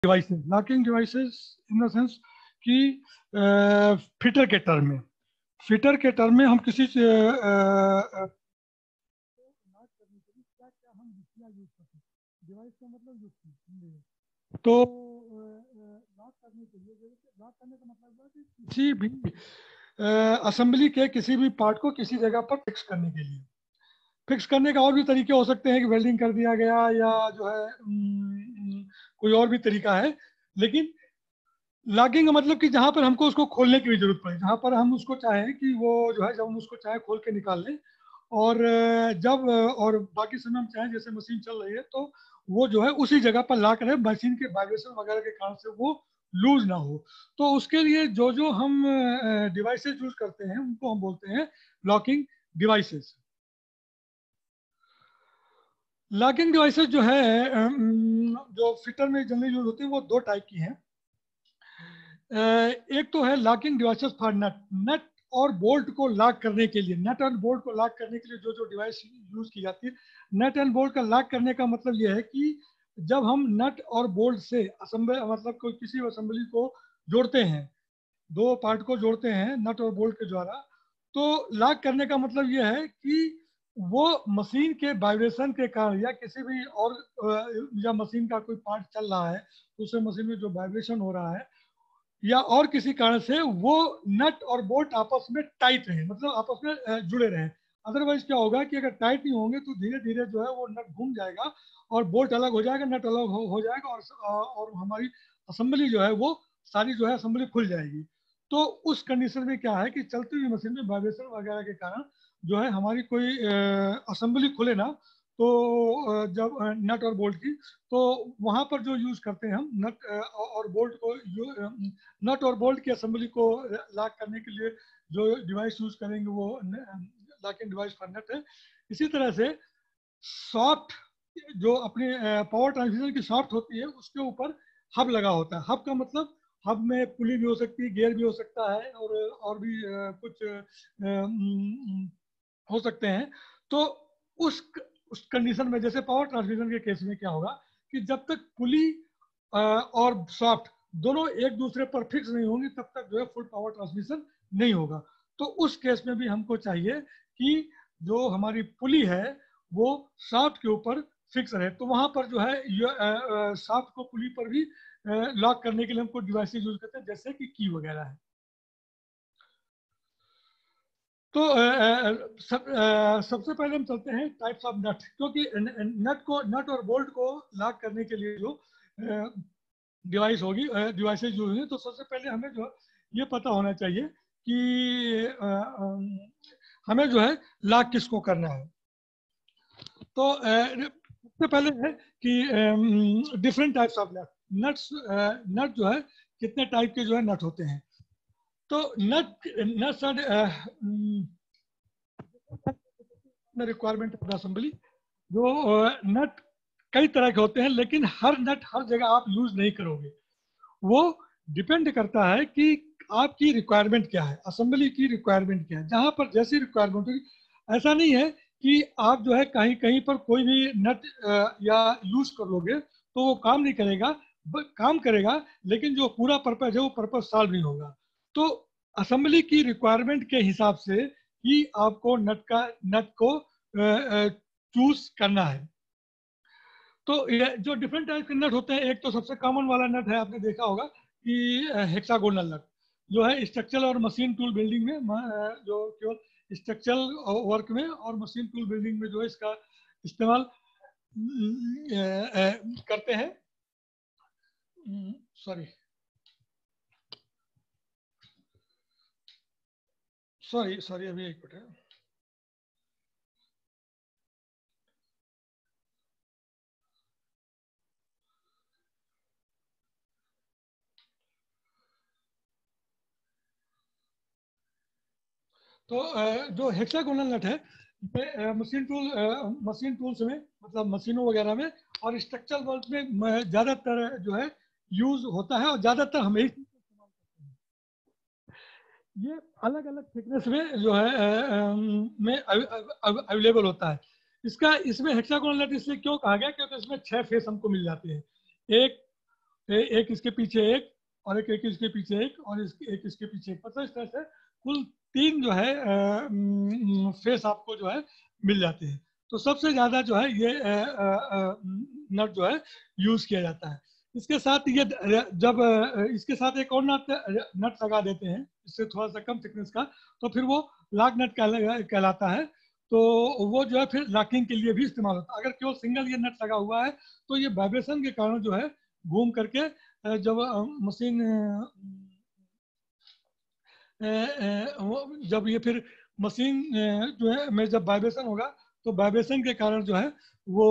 Devices, locking devices in the sense कि fitter के term में, हम किसी से लॉक करने के लिए क्या क्या हम युक्तियां यूज करते हैं। डिवाइस का मतलब युक्ति। तो लॉक करने के लिए, लॉक करने का मतलब है कि किसी भी असेंबली के किसी भी पार्ट को किसी जगह पर फिक्स करने के लिए। फिक्स करने का और भी तरीके हो सकते हैं कि वेल्डिंग कर दिया गया, या जो है कोई और भी तरीका है। लेकिन लॉकिंग का मतलब कि जहां पर हमको उसको खोलने की भी जरूरत पड़े, जहां पर हम उसको चाहें कि वो जो है, जब हम उसको चाहें खोल के निकाल लें, और जब और बाकी समय हम चाहें जैसे मशीन चल रही है तो वो जो है उसी जगह पर लॉक रहे, मशीन के वाइब्रेशन वगैरह के कारण से वो लूज ना हो। तो उसके लिए जो जो हम डिवाइसेस यूज करते हैं उनको हम बोलते हैं लॉकिंग डिवाइसेस। लॉकिंग डिवाइसेस जो है जो फिटर में जनरली यूज होती है वो दो टाइप की हैं। एक तो है locking devices for nut, nut और बोल्ट को लॉक करने के लिए, नट एंड बोल्ट को लॉक करने के लिए जो जो डिवाइस यूज की जाती है। नट एंड बोल्ट का लॉक करने का मतलब यह है कि जब हम नट और बोल्ट से असेंबली, मतलब कोई किसी असेंबली को जोड़ते हैं, दो पार्ट को जोड़ते हैं नट और बोल्ट के द्वारा, तो लॉक करने का मतलब यह है कि वो मशीन के वाइब्रेशन के कारण या किसी भी और या मशीन का कोई पार्ट चल रहा है तो उससे मशीन में जो वाइब्रेशन हो रहा है या और किसी कारण से वो नट और बोल्ट आपस में टाइट रहे, मतलब आपस में जुड़े रहे। अदरवाइज क्या होगा कि अगर टाइट नहीं होंगे तो धीरे धीरे जो है वो नट घूम जाएगा और बोल्ट अलग हो जाएगा, नट अलग हो जाएगा, और हमारी असेंबली जो है वो सारी जो है असेंबली खुल जाएगी। तो उस कंडीशन में क्या है कि चलती हुई मशीन में वाइब्रेशन वगैरह के कारण जो है हमारी कोई असेंबली खुले ना, तो जब नट और बोल्ट की, तो वहां पर जो यूज करते हैं हम नट और बोल्ट को, नट और बोल्ट की असेंबली को लॉक करने के लिए जो डिवाइस यूज करेंगे वो लॉकिंग डिवाइस फॉर नट है। इसी तरह से सॉफ्ट, जो अपने पावर ट्रांसमिशन की सॉफ्ट होती है उसके ऊपर हब लगा होता है। हब का मतलब हब में पुली भी हो सकती है, गियर भी हो सकता है, और भी कुछ हो सकते हैं। तो उस उस कंडीशन में जैसे पावर ट्रांसमिशन के केस में क्या होगा कि जब तक पुली और सॉफ्ट दोनों एक दूसरे पर फिक्स नहीं होंगी तब तक जो है फुल पावर ट्रांसमिशन नहीं होगा। तो उस केस में भी हमको चाहिए कि जो हमारी पुली है वो सॉफ्ट के ऊपर फिक्स रहे। तो वहां पर जो है सॉफ्ट को पुली पर भी लॉक करने के लिए हमको डिवाइसेस यूज करते हैं जैसे कि की वगैरह है। तो सबसे पहले हम चलते हैं टाइप्स ऑफ नट, क्योंकि नट और बोल्ट को लॉक करने के लिए जो डिवाइस होगी, डिवाइसेज जो होंगी, तो सबसे पहले हमें जो ये पता होना चाहिए कि हमें जो है लॉक किसको करना है। तो सबसे पहले है कि different types of nut, nuts, nut जो है कितने टाइप के जो है नट होते हैं। तो नट्स रिक्वायरमेंट ऑफ असेंबली, जो नट कई तरह के होते हैं लेकिन हर नट हर जगह आप यूज नहीं करोगे। वो डिपेंड करता है कि आपकी रिक्वायरमेंट क्या है, असेंबली की रिक्वायरमेंट क्या है, जहां पर जैसी रिक्वायरमेंट होगी। ऐसा नहीं है कि आप जो है कहीं कहीं पर कोई भी नट या यूज कर लोगे तो वो काम नहीं करेगा, काम करेगा लेकिन जो पूरा पर्पज है वो पर्पज सॉल्व नहीं होगा। तो असेंबली की रिक्वायरमेंट के हिसाब से ही आपको नट को चूज करना है। तो ये जो डिफरेंट टाइप के नट होते हैं, एक तो सबसे कॉमन वाला नट है, आपने देखा होगा कि हेक्सागोनल नट, जो है स्ट्रक्चरल और मशीन टूल बिल्डिंग में जो केवल स्ट्रक्चरल वर्क में और मशीन टूल बिल्डिंग में जो है इसका इस्तेमाल करते हैं। सॉरी सॉरी सॉरी अभी एक मिनट है। तो जो हेक्सागोनल नट है ये मशीन टूल्स में, मतलब मशीनों वगैरह में और स्ट्रक्चरल वर्क में ज़्यादातर जो है यूज होता है, और ज़्यादातर हम एक ये अलग अलग थिकनेस में जो है में अवेलेबल होता है। इसका इसमें हेक्सागोनल नट इसलिए क्यों कहा गया क्योंकि इसमें 6 फेस हमको मिल जाते हैं। एक एक इसके पीछे एक, और एक इसके पीछे एक, और एक इसके पीछे एक, मतलब इस तरह से कुल 3 जो है फेस आपको जो है मिल जाते हैं। तो सबसे ज्यादा जो है ये नट जो है यूज किया जाता है। इसके साथ ये जब इसके साथ एक और नट नट लगा देते हैं इससे थोड़ा सा कम थिकनेस का, तो फिर वो लॉक नट कहलाता है। तो वो जो है फिर लॉकिंग के लिए भी इस्तेमाल होता है। अगर केवल सिंगल ये नट लगा हुआ है तो ये वाइब्रेशन के कारण जो है घूम करके जब मशीन जब ये फिर मशीन जो है में जब वाइब्रेशन होगा तो वाइब्रेशन के कारण जो है वो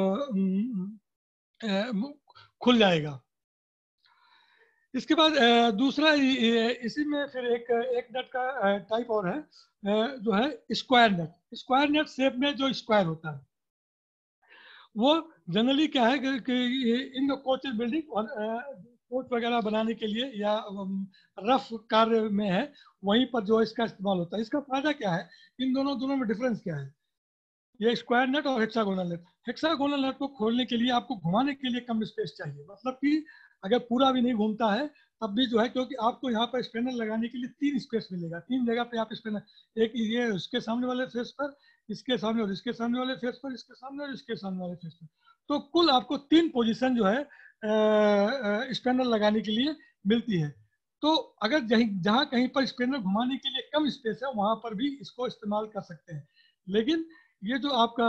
खुल जाएगा। इसके बाद दूसरा इसी में फिर एक एक नट का टाइप और है जो है square nut. Square nut shape में जो स्क्वायर होता है वो जनरली क्या है कि इन कोच बिल्डिंग और कोच वगैरह बनाने के लिए या रफ कार्य में है वहीं पर जो इसका इस्तेमाल होता है। इसका फायदा क्या है, इन दोनों में डिफरेंस क्या है? ये स्क्वायर नट और हेक्सागोनल नट। हेक्सागोनल नट को खोलने के लिए आपको घुमाने के लिए कम स्पेस चाहिए, मतलब कि अगर पूरा भी नहीं घूमता है तब भी जो है, क्योंकि आपको यहाँ पर स्पेनर लगाने के लिए 3 स्पेस मिलेगा, 3 जगह पे आप स्पेनर, एक ये उसके सामने वाले फेस पर, इसके सामने और इसके सामने वाले फेस पर, इसके सामने और इसके सामने वाले फेस पर। तो कुल आपको 3 पोजिशन जो है स्पेनर लगाने के लिए मिलती है। तो अगर जहाँ कहीं पर स्पेनर घुमाने के लिए कम स्पेस है वहां पर भी इसको इस्तेमाल कर सकते हैं। लेकिन ये जो आपका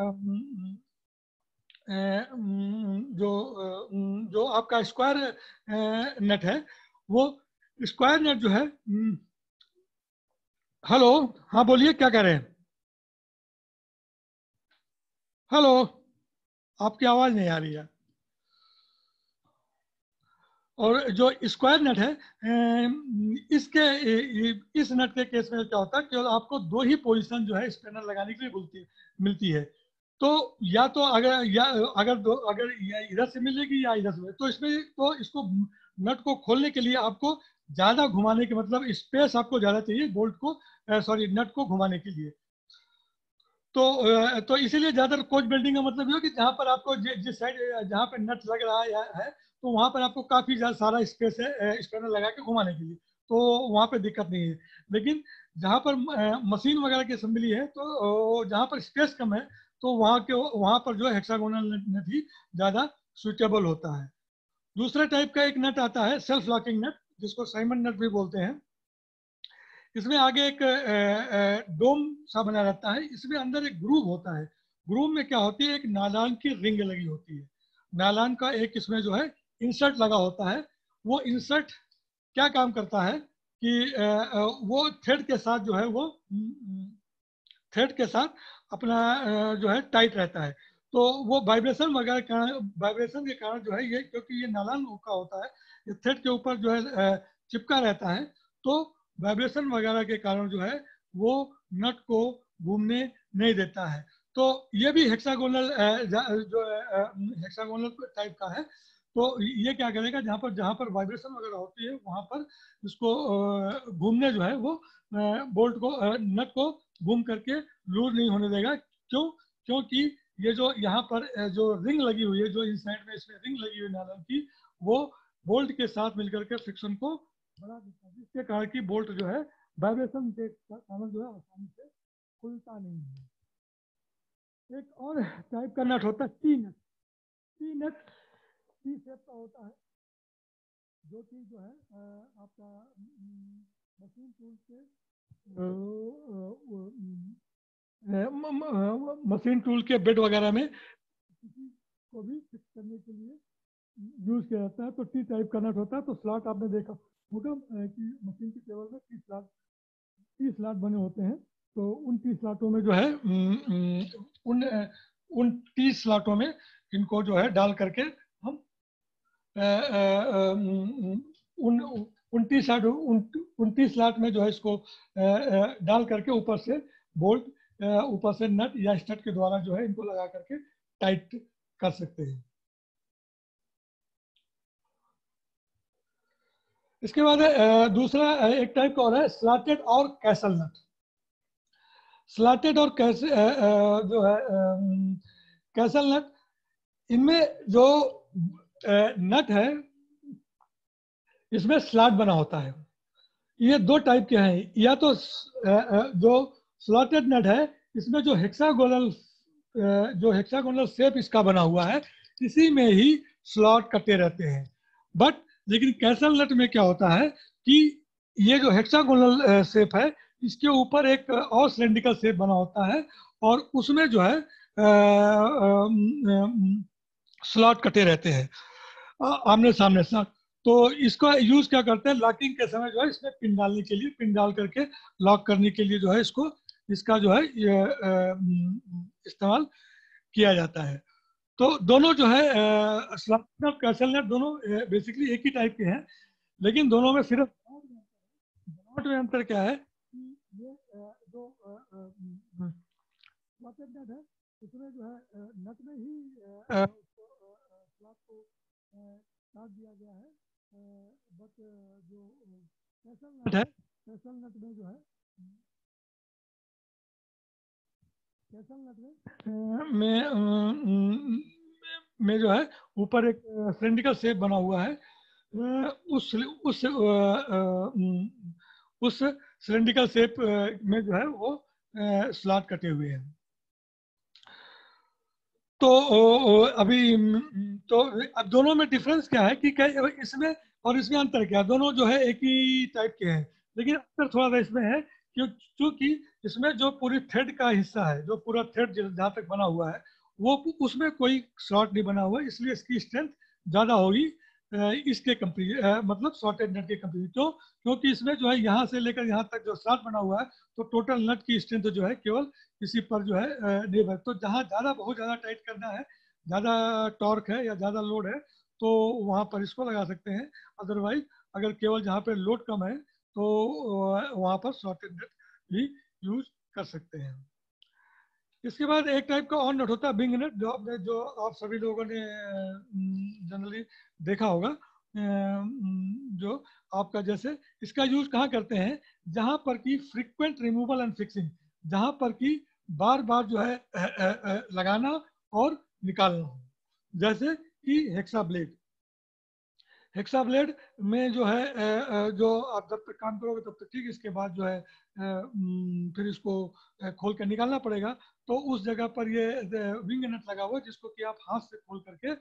जो आपका स्क्वायर नेट है वो स्क्वायर नेट जो है, हेलो, हाँ बोलिए क्या कह रहे हैं? हेलो, आपकी आवाज नहीं आ रही है। और जो स्क्वायर नेट है इसके इस नेट के केस में क्या होता है कि आपको 2 ही पोजीशन जो है स्पेनर लगाने के लिए मिलती है। तो या तो अगर या इधर से मिलेगी या इधर से, तो इसमें तो इसको नट को खोलने के लिए आपको ज्यादा घुमाने के, मतलब स्पेस आपको ज्यादा चाहिए बोल्ट को, सॉरी नट को घुमाने के लिए। तो इसीलिए ज्यादातर कोच बिल्डिंग का मतलब ये है कि जहाँ पर आपको जिस साइड जहाँ पे नट लग रहा है तो वहाँ पर आपको काफी ज्यादा सारा स्पेस है स्पेनर लगा के घुमाने के लिए, तो वहाँ पे दिक्कत नहीं है। लेकिन जहाँ पर मशीन वगैरह की असेंबली है तो जहाँ पर स्पेस कम है तो वहाँ पर जो है हेक्सागोनल नट ही ज्यादा सुइटेबल होता है। दूसरा टाइप का एक नट आता है सेल्फ लॉकिंग नट, जिसको साइमन नट भी बोलते हैं। इसमें आगे एक डोम सा बना रहता है, इसमें अंदर एक ग्रूव होता है। ग्रूव में क्या होती है, एक नायलॉन की रिंग लगी होती है। नायलॉन का एक इसमें जो है इंसर्ट लगा होता है। वो इंसर्ट क्या काम करता है कि वो थ्रेड के साथ जो है वो थ्रेड के साथ अपना जो है टाइट रहता है। तो वो वाइब्रेशन वगैरह वाइब्रेशन के कारण जो है ये, क्योंकि ये नायलॉन का होता है, ये थ्रेड के ऊपर जो है चिपका रहता है, तो वाइब्रेशन वगैरह के कारण जो है वो नट को घूमने नहीं देता है। तो ये भी हेक्सागोनल जो हेक्सागोनल टाइप का है। तो ये क्या करेगा, जहाँ पर वाइब्रेशन वगैरह होती है वहाँ पर इसको घूमने जो है वो बोल्ट को नट को घूम करके लूज नहीं होने देगा। क्यों? क्योंकि ये जो यहाँ पर जो रिंग लगी हुई है, जो इन साइड में इसमें रिंग लगी हुई है नायलॉन की, वो बोल्ट के साथ मिलकर के फ्रिक्शन को बढ़ा देता है, जिसके कारण की बोल्ट जो है वाइब्रेशन के कारण जो है आसानी से खुलता नहीं है। एक और टाइप का नट होता है T nut. T nut T shape का होता है, जो कि जो है आपका मशीन टूल के मशीन टूल के बेड वगैरह में किसी को भी फिक्स करने के लिए यूज किया जाता है। तो टी टाइप का नट होता है। तो स्लॉट आपने देखा होगा कि मशीन की टेबल में 30 स्लॉट बने होते हैं। तो उन 30 स्लॉटों में जो है उन उन 30 स्लॉटों में इनको जो है डाल करके हम उन 29 स्लॉट में जो है इसको डाल करके ऊपर से बोल्ट, ऊपर से नट या स्टड के द्वारा जो है इनको लगा करके टाइट कर सकते हैं। इसके बाद दूसरा एक टाइप का और है स्लॉटेड और कैसल नट। स्लॉटेड और जो है कैसल नट, इनमें जो नट है इसमें स्लॉट बना होता है। ये दो टाइप के हैं, या तो जो स्लॉटेड नट है, इसमें जो हेक्सागोनल शेप इसका बना हुआ है, इसी में ही स्लॉट कटे रहते हैं। बट लेकिन कैसल नट में क्या होता है कि ये जो हेक्सागोनल शेप है, इसके ऊपर एक और सिलेंड्रिकल शेप बना होता है, और उसमें जो है स्लॉट कटे रहते हैं आमने सामने से। तो इसका यूज क्या करते हैं, लॉकिंग के समय जो है इसमें पिन डालने के लिए, पिन डाल करके लॉक करने के लिए जो है इसको, इसका जो है ये इस्तेमाल किया जाता है। तो दोनों जो है स्लॉट और कैसल नट दोनों बेसिकली एक ही टाइप के हैं, लेकिन दोनों में सिर्फ बनावट में अंतर क्या है कि ये जो स्लॉटेड नट है, उसमें जो है नट में ही स्लॉट को काट दिया गया है। बट जो कैसल नट है, कैसल नट में जो है, कैसल नट में जो है ऊपर एक सिलेंड्रिकल शेप बना हुआ है। उस उस उस सिलेंड्रिकल शेप में जो है वो स्लॉट कटे हुए हैं। तो अभी तो अब दोनों में डिफरेंस क्या है कि इसमें और इसमें अंतर क्या है, दोनों जो है एक ही टाइप के हैं, लेकिन अंतर थोड़ा सा इसमें है क्योंकि इसमें जो पूरी थ्रेड का हिस्सा है, जो पूरा थ्रेड जहाँ तक बना हुआ है, वो उसमें कोई स्लॉट नहीं बना हुआ है, इसलिए इसकी स्ट्रेंथ ज़्यादा होगी इसके मतलब शॉर्टेड नट के कंपेयर। क्योंकि इसमें जो है यहाँ से लेकर यहाँ तक जो स्लॉट बना हुआ है, तो टोटल नट की स्ट्रेंथ जो है केवल इसी पर जो है निर्भर। तो जहाँ ज़्यादा बहुत ज़्यादा टाइट करना है, ज़्यादा टॉर्क है या ज़्यादा लोड है, तो वहाँ पर इसको लगा सकते हैं। अदरवाइज अगर केवल जहाँ पे लोड कम है, तो वहाँ पर शॉर्टेड नट भी यूज कर सकते हैं। इसके बाद एक टाइप का और नट होता है बिंग नट, जो आप सभी लोगों ने जनरली देखा होगा। जो आपका जैसे इसका यूज कहाँ करते हैं, जहाँ पर कि फ्रीक्वेंट रिमूवल एंड फिक्सिंग, जहाँ पर कि बार बार जो है लगाना और निकालना हो, जैसे कि हेक्सा ब्लेड। हेक्सा ब्लेड में जो है जो आप जब तक काम करोगे तब तक ठीक, इसके बाद जो है फिर इसको खोल कर निकालना पड़ेगा। तो उस जगह पर ये विंग नट लगा हुआ है, जिसको कि आप हाथ से खोल करके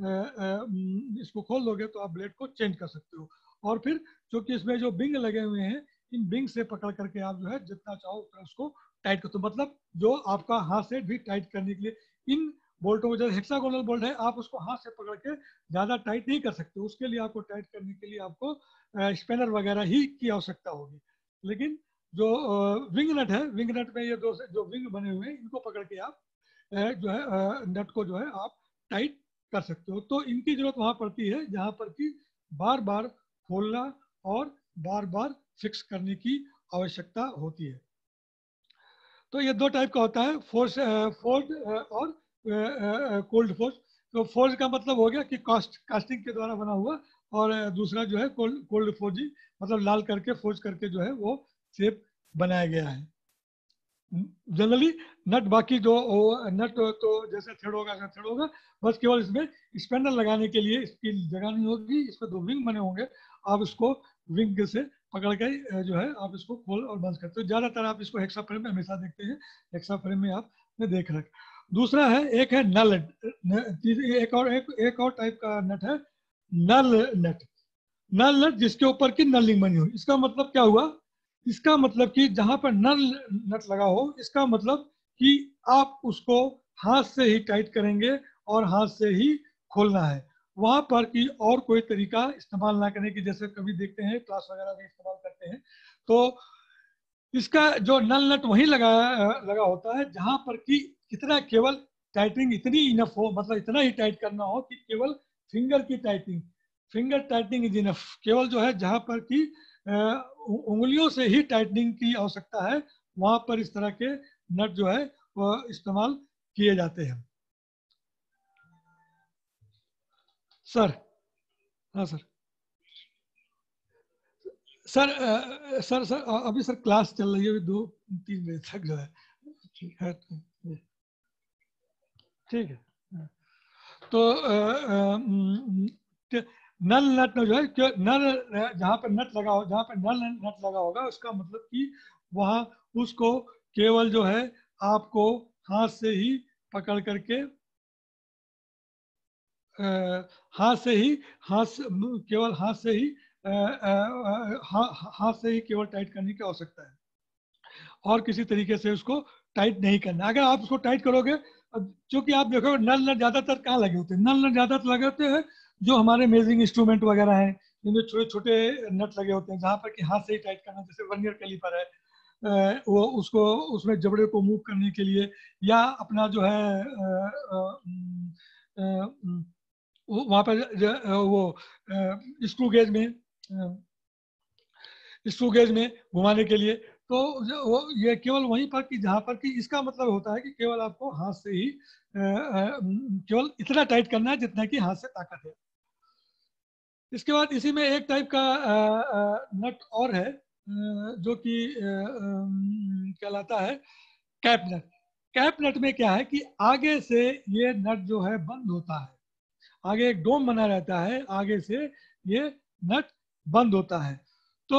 इसको खोल दोगे तो आप ब्लेड को चेंज कर सकते हो। और फिर क्योंकि इसमें जो बिंग लगे हुए हैं, इन बिंग से पकड़ करके आप जो है जितना चाहो उतना उसको टाइट कर दो। मतलब जो आपका हाथ से भी टाइट करने के लिए, इन बोल्टों को, जैसे हेक्सागोनल बोल्ट है, आप उसको हाथ से पकड़ के ज़्यादा टाइट नहीं कर सकते, उसके लिए आपको टाइट करने के लिए आपको स्पेनर वगैरह ही की आवश्यकता होगी। लेकिन जो विंग नट है, विंग नट में ये दो जो विंग बने हुए हैं, इनको पकड़ के आप जो है नट को जो है आप टाइट कर सकते हो। तो इनकी जरूरत वहाँ पड़ती है जहाँ पर कि बार बार खोलना और बार बार फिक्स करने की आवश्यकता होती है। तो ये दो टाइप का होता है, फोर्स फोर्ड और कोल्ड फोर्स। तो फोर्स का मतलब हो गया कि कास्टिंग के द्वारा बना हुआ, और दूसरा जो है कोल्ड फोर्जिंग, मतलब लाल करके फोर्ज करके जो है वो शेप बनाया गया है। जनरली नट बाकी जो नट तो जैसे थ्रेड होगा ऐसा थ्रेड होगा, बस केवल इसमें स्पेंडल लगाने के लिए इसकी जगह नहीं होगी, इसमें दो विंग बने होंगे, आप इसको विंग से पकड़ के जो है आप इसको खोल और बंद करते हो। ज्यादातर आप इसको हेक्सा फ्रेम में हमेशा देखते हैं, हेक्सा फ्रेम में आपने देख रखा। दूसरा है, एक है नल, एक और टाइप का नट है नल नट। नल नट जिसके ऊपर की नलिंग बनी हो, इसका मतलब क्या हुआ, इसका मतलब कि जहां पर नल नट लगा हो, इसका मतलब कि आप उसको हाथ से ही टाइट करेंगे और हाथ से ही खोलना है, वहां पर कि और कोई तरीका इस्तेमाल ना करने की, जैसे कभी देखते हैं क्लास वगैरह में इस्तेमाल करते हैं। तो इसका जो नल नट वहीं लगा होता है जहां पर कि कितना केवल टाइटिंग इतनी इनफ हो, मतलब इतना ही टाइट करना हो कि केवल फिंगर की tightening, finger tightening is enough. केवल जो है जहां पर कि उंगलियों से ही टाइटनिंग की आवश्यकता है, वहां पर इस तरह के नट जो है वो इस्तेमाल किए जाते हैं। सर, हाँ सर। सर अभी सर क्लास चल रही है, अभी 2-3 बजे तक जो है। ठीक है, ठीक है। तो नल नट में जो है नल, जहाँ पर नट लगा हो, जहाँ पर नल नट लगा होगा उसका मतलब कि वहाँ उसको केवल जो है आपको हाथ से ही पकड़ करके, हाथ से ही, केवल हाथ से ही, हाथ से ही केवल टाइट करने की आवश्यकता है, और किसी तरीके से उसको टाइट नहीं करना। अगर आप उसको टाइट करोगे, क्योंकि आप देखोगे नल नट ज्यादातर कहाँ लगे होते हैं, नल नट ज्यादातर लगे होते हैं जो हमारे मेजरिंग इंस्ट्रूमेंट वगैरह हैं, जिनमें छोटे छोटे नट लगे होते हैं, जहाँ पर कि हाथ से ही टाइट करना, जैसे वर्नियर कैलीपर है, वो उसको उसमें जबड़े को मूव करने के लिए, या अपना जो है वहाँ पर वो स्क्रू गेज में, स्क्रू गेज में घुमाने के लिए। तो वो ये केवल वहीं पर कि जहाँ पर कि इसका मतलब होता है कि केवल आपको हाथ से ही केवल इतना टाइट करना है जितना कि हाथ से ताकत है। इसके बाद इसी में एक टाइप का नट और है, जो कि कहलाता है कैप नट। कैप नट में क्या है कि आगे से ये नट जो है बंद होता है, आगे एक डोम बना रहता है, आगे से ये नट बंद होता है। तो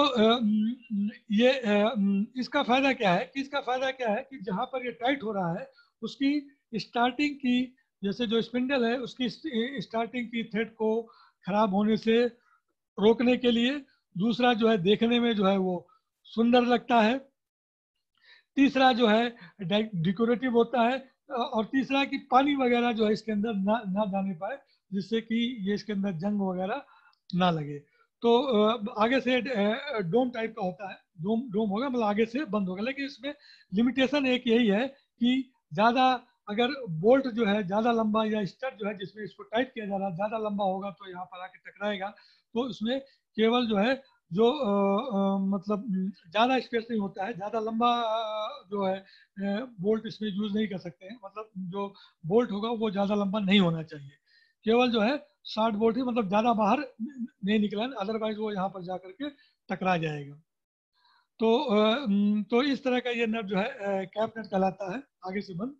इसका फायदा क्या है कि इसका फायदा क्या है कि जहां पर ये टाइट हो रहा है उसकी स्टार्टिंग की, जैसे जो स्पिंडल है उसकी स्टार्टिंग की थ्रेड को खराब होने से रोकने के लिए, दूसरा जो है देखने में जो है वो सुंदर लगता है, तीसरा जो है डेकोरेटिव होता है, और तीसरा कि पानी वगैरह जो है इसके अंदर ना जाने पाए, जिससे कि ये इसके अंदर जंग वगैरह ना लगे। तो आगे से डोम टाइप का होता है, डोम डोम होगा मतलब आगे से बंद होगा, लेकिन इसमें लिमिटेशन एक यही है कि ज़्यादा, अगर बोल्ट जो है ज़्यादा लंबा, या स्टड जो है जिसमें इसको टाइट किया जा रहा है ज़्यादा लंबा होगा तो यहाँ पर आके टकराएगा। तो इसमें केवल जो है जो मतलब ज़्यादा स्पेस नहीं होता है, ज़्यादा लंबा जो है बोल्ट इसमें यूज़ नहीं कर सकते हैं, मतलब जो बोल्ट होगा वो ज़्यादा लंबा नहीं होना चाहिए, केवल जो है शॉर्ट बोल्ट ही, मतलब ज़्यादा बाहर नहीं निकला, अदरवाइज वो यहाँ पर जा करके टकरा जाएगा। तो तो इस तरह का ये नट जो है कैप नट कहलाता है, आगे से बंद।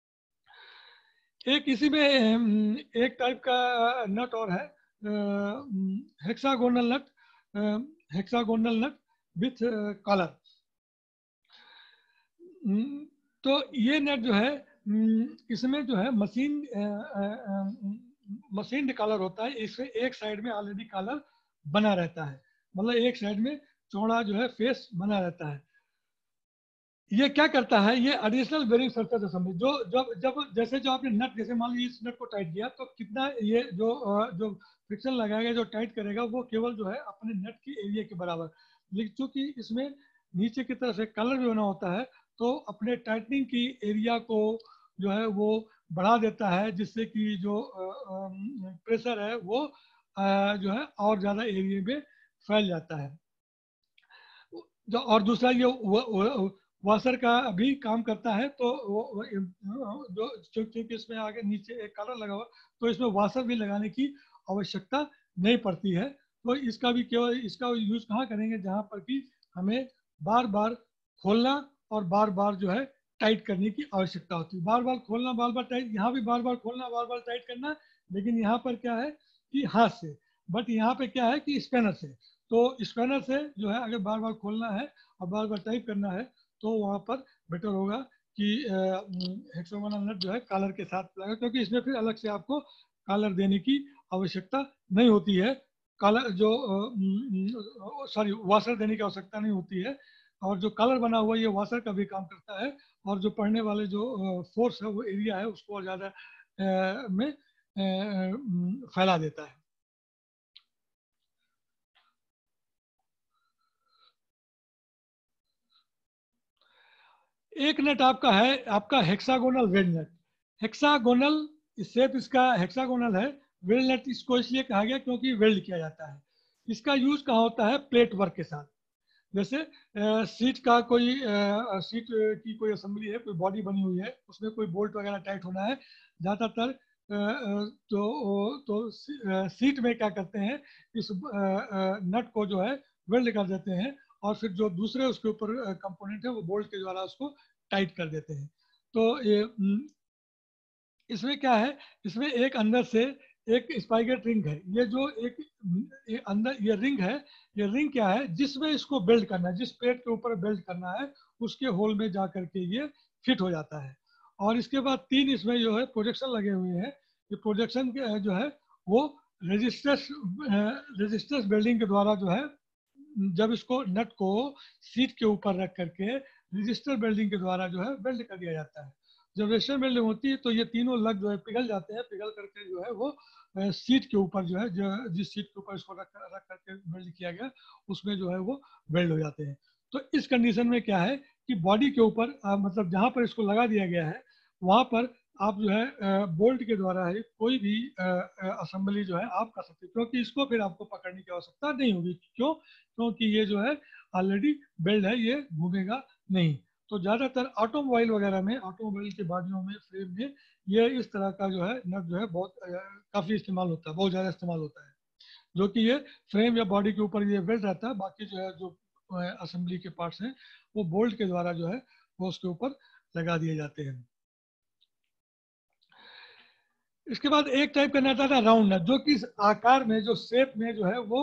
एक इसी में एक टाइप का नट और है, hexagonal nut, hexagonal nut with collar. तो ये नेट जो है इसमें जो है मशीन कॉलर होता है, इसमें एक साइड में ऑलरेडी कॉलर बना रहता है, मतलब एक साइड में चौड़ा जो है फेस बना रहता है। ये क्या करता है, ये एडिशनल बेरिंग सरफेस असेंबली, जो जब जब जैसे जो आपने नट, जैसे मान लीजिए इस नट को टाइट किया तो कितना ये जो फ्रिक्शन लगाएगा, जो टाइट करेगा वो केवल जो है अपने नट की एरिया के बराबर, लेकिन चूंकि इसमें नीचे की तरफ से कलर भी बना होता है तो अपने टाइटनिंग की एरिया को जो है वो बढ़ा देता है, जिससे कि जो प्रेशर है वो जो है और ज़्यादा एरिया में फैल जाता है। जो और दूसरा ये वॉशर का भी काम करता है, तो जो क्योंकि इसमें आगे नीचे एक कलर लगा हुआ, तो इसमें वॉशर भी लगाने की आवश्यकता नहीं पड़ती है। तो इसका भी केवल इसका यूज कहाँ करेंगे, जहाँ पर कि हमें बार बार खोलना और बार बार जो है टाइट करने की आवश्यकता होती है, बार बार खोलना बार बार टाइट, यहाँ भी बार बार खोलना बार बार टाइट करना, लेकिन यहाँ पर क्या है कि हाथ से, बट यहाँ पे क्या है कि स्पैनर से। तो स्पैनर से जो है अगर बार बार खोलना है और बार बार टाइप करना है तो वहाँ पर बेटर होगा कि हेक्सागोनल नट जो है कॉलर के साथ लगा, क्योंकि इसमें फिर अलग से आपको कॉलर देने की आवश्यकता नहीं होती है, कॉलर जो सॉरी वॉशर देने की आवश्यकता नहीं होती है, और जो कॉलर बना हुआ है ये वॉशर का भी काम करता है, और जो पढ़ने वाले जो फोर्स है वो एरिया है उसको और ज़्यादा में फैला देता है। एक नट आपका है, आपका hexagonal weld nut. Hexagonal shape इसका हेक्सागोनल है। वेल्ड नट इसको इसलिए कहा गया क्योंकि वेल्ड किया जाता है। इसका यूज कहाँ होता है, प्लेट वर्क के साथ। जैसे सीट का कोई सीट की कोई असेंबली है, कोई बॉडी बनी हुई है, उसमें कोई बोल्ट वगैरह टाइट होना है, ज़्यादातर सीट में क्या करते हैं, इस नट को जो है वेल्ड कर देते हैं, और फिर जो दूसरे उसके ऊपर कंपोनेंट है वो बोल्ट के द्वारा उसको टाइट कर देते हैं। तो ये इसमें क्या है, इसमें एक अंदर से एक स्पाइगेट रिंग है, ये जो एक अंदर ये रिंग है, ये रिंग क्या है, जिसमें इसको बेल्ट करना है, जिस प्लेट के ऊपर बेल्ट करना है उसके होल में जा करके ये फिट हो जाता है। और इसके बाद 3 इसमें जो है प्रोजेक्शन लगे हुए हैं। ये प्रोजेक्शन जो है वो रेजिस्टर्स रेजिस्टर्स वेल्डिंग के द्वारा जो है, जब इसको नट को सीट के ऊपर रख करके रजिस्टर वेल्डिंग के द्वारा जो है वेल्ड कर दिया जाता है। जब रजिस्टर वेल्डिंग होती है तो ये तीनों लग जो है पिघल जाते हैं, पिघल करके जो है वो सीट के ऊपर जो है, जो जिस सीट के ऊपर इसको रख करके वेल्ड किया गया उसमें जो है वो वेल्ड हो जाते हैं। तो इस कंडीशन में क्या है कि बॉडी के ऊपर मतलब जहाँ पर इसको लगा दिया गया है वहाँ पर आप जो है बोल्ट के द्वारा ही कोई भी असेंबली जो है आप कर सकते हैं, क्योंकि इसको फिर आपको पकड़ने की आवश्यकता नहीं होगी। क्यों? क्योंकि ये जो है ऑलरेडी बेल्ट है, ये घूमेगा नहीं। तो ज़्यादातर ऑटोमोबाइल वगैरह में, ऑटोमोबाइल के बॉडियों में, फ्रेम में ये इस तरह का जो है नट जो है बहुत काफ़ी इस्तेमाल होता है, बहुत ज़्यादा इस्तेमाल होता है, जो कि ये फ्रेम या बॉडी के ऊपर ये बेल्ट रहता है। बाकी जो है जो असेंबली के पार्ट्स हैं वो बोल्ट के द्वारा जो है वो उसके ऊपर लगा दिए जाते हैं। इसके बाद एक टाइप का नट आता है राउंड नट, जो कि आकार में, जो शेप में जो है वो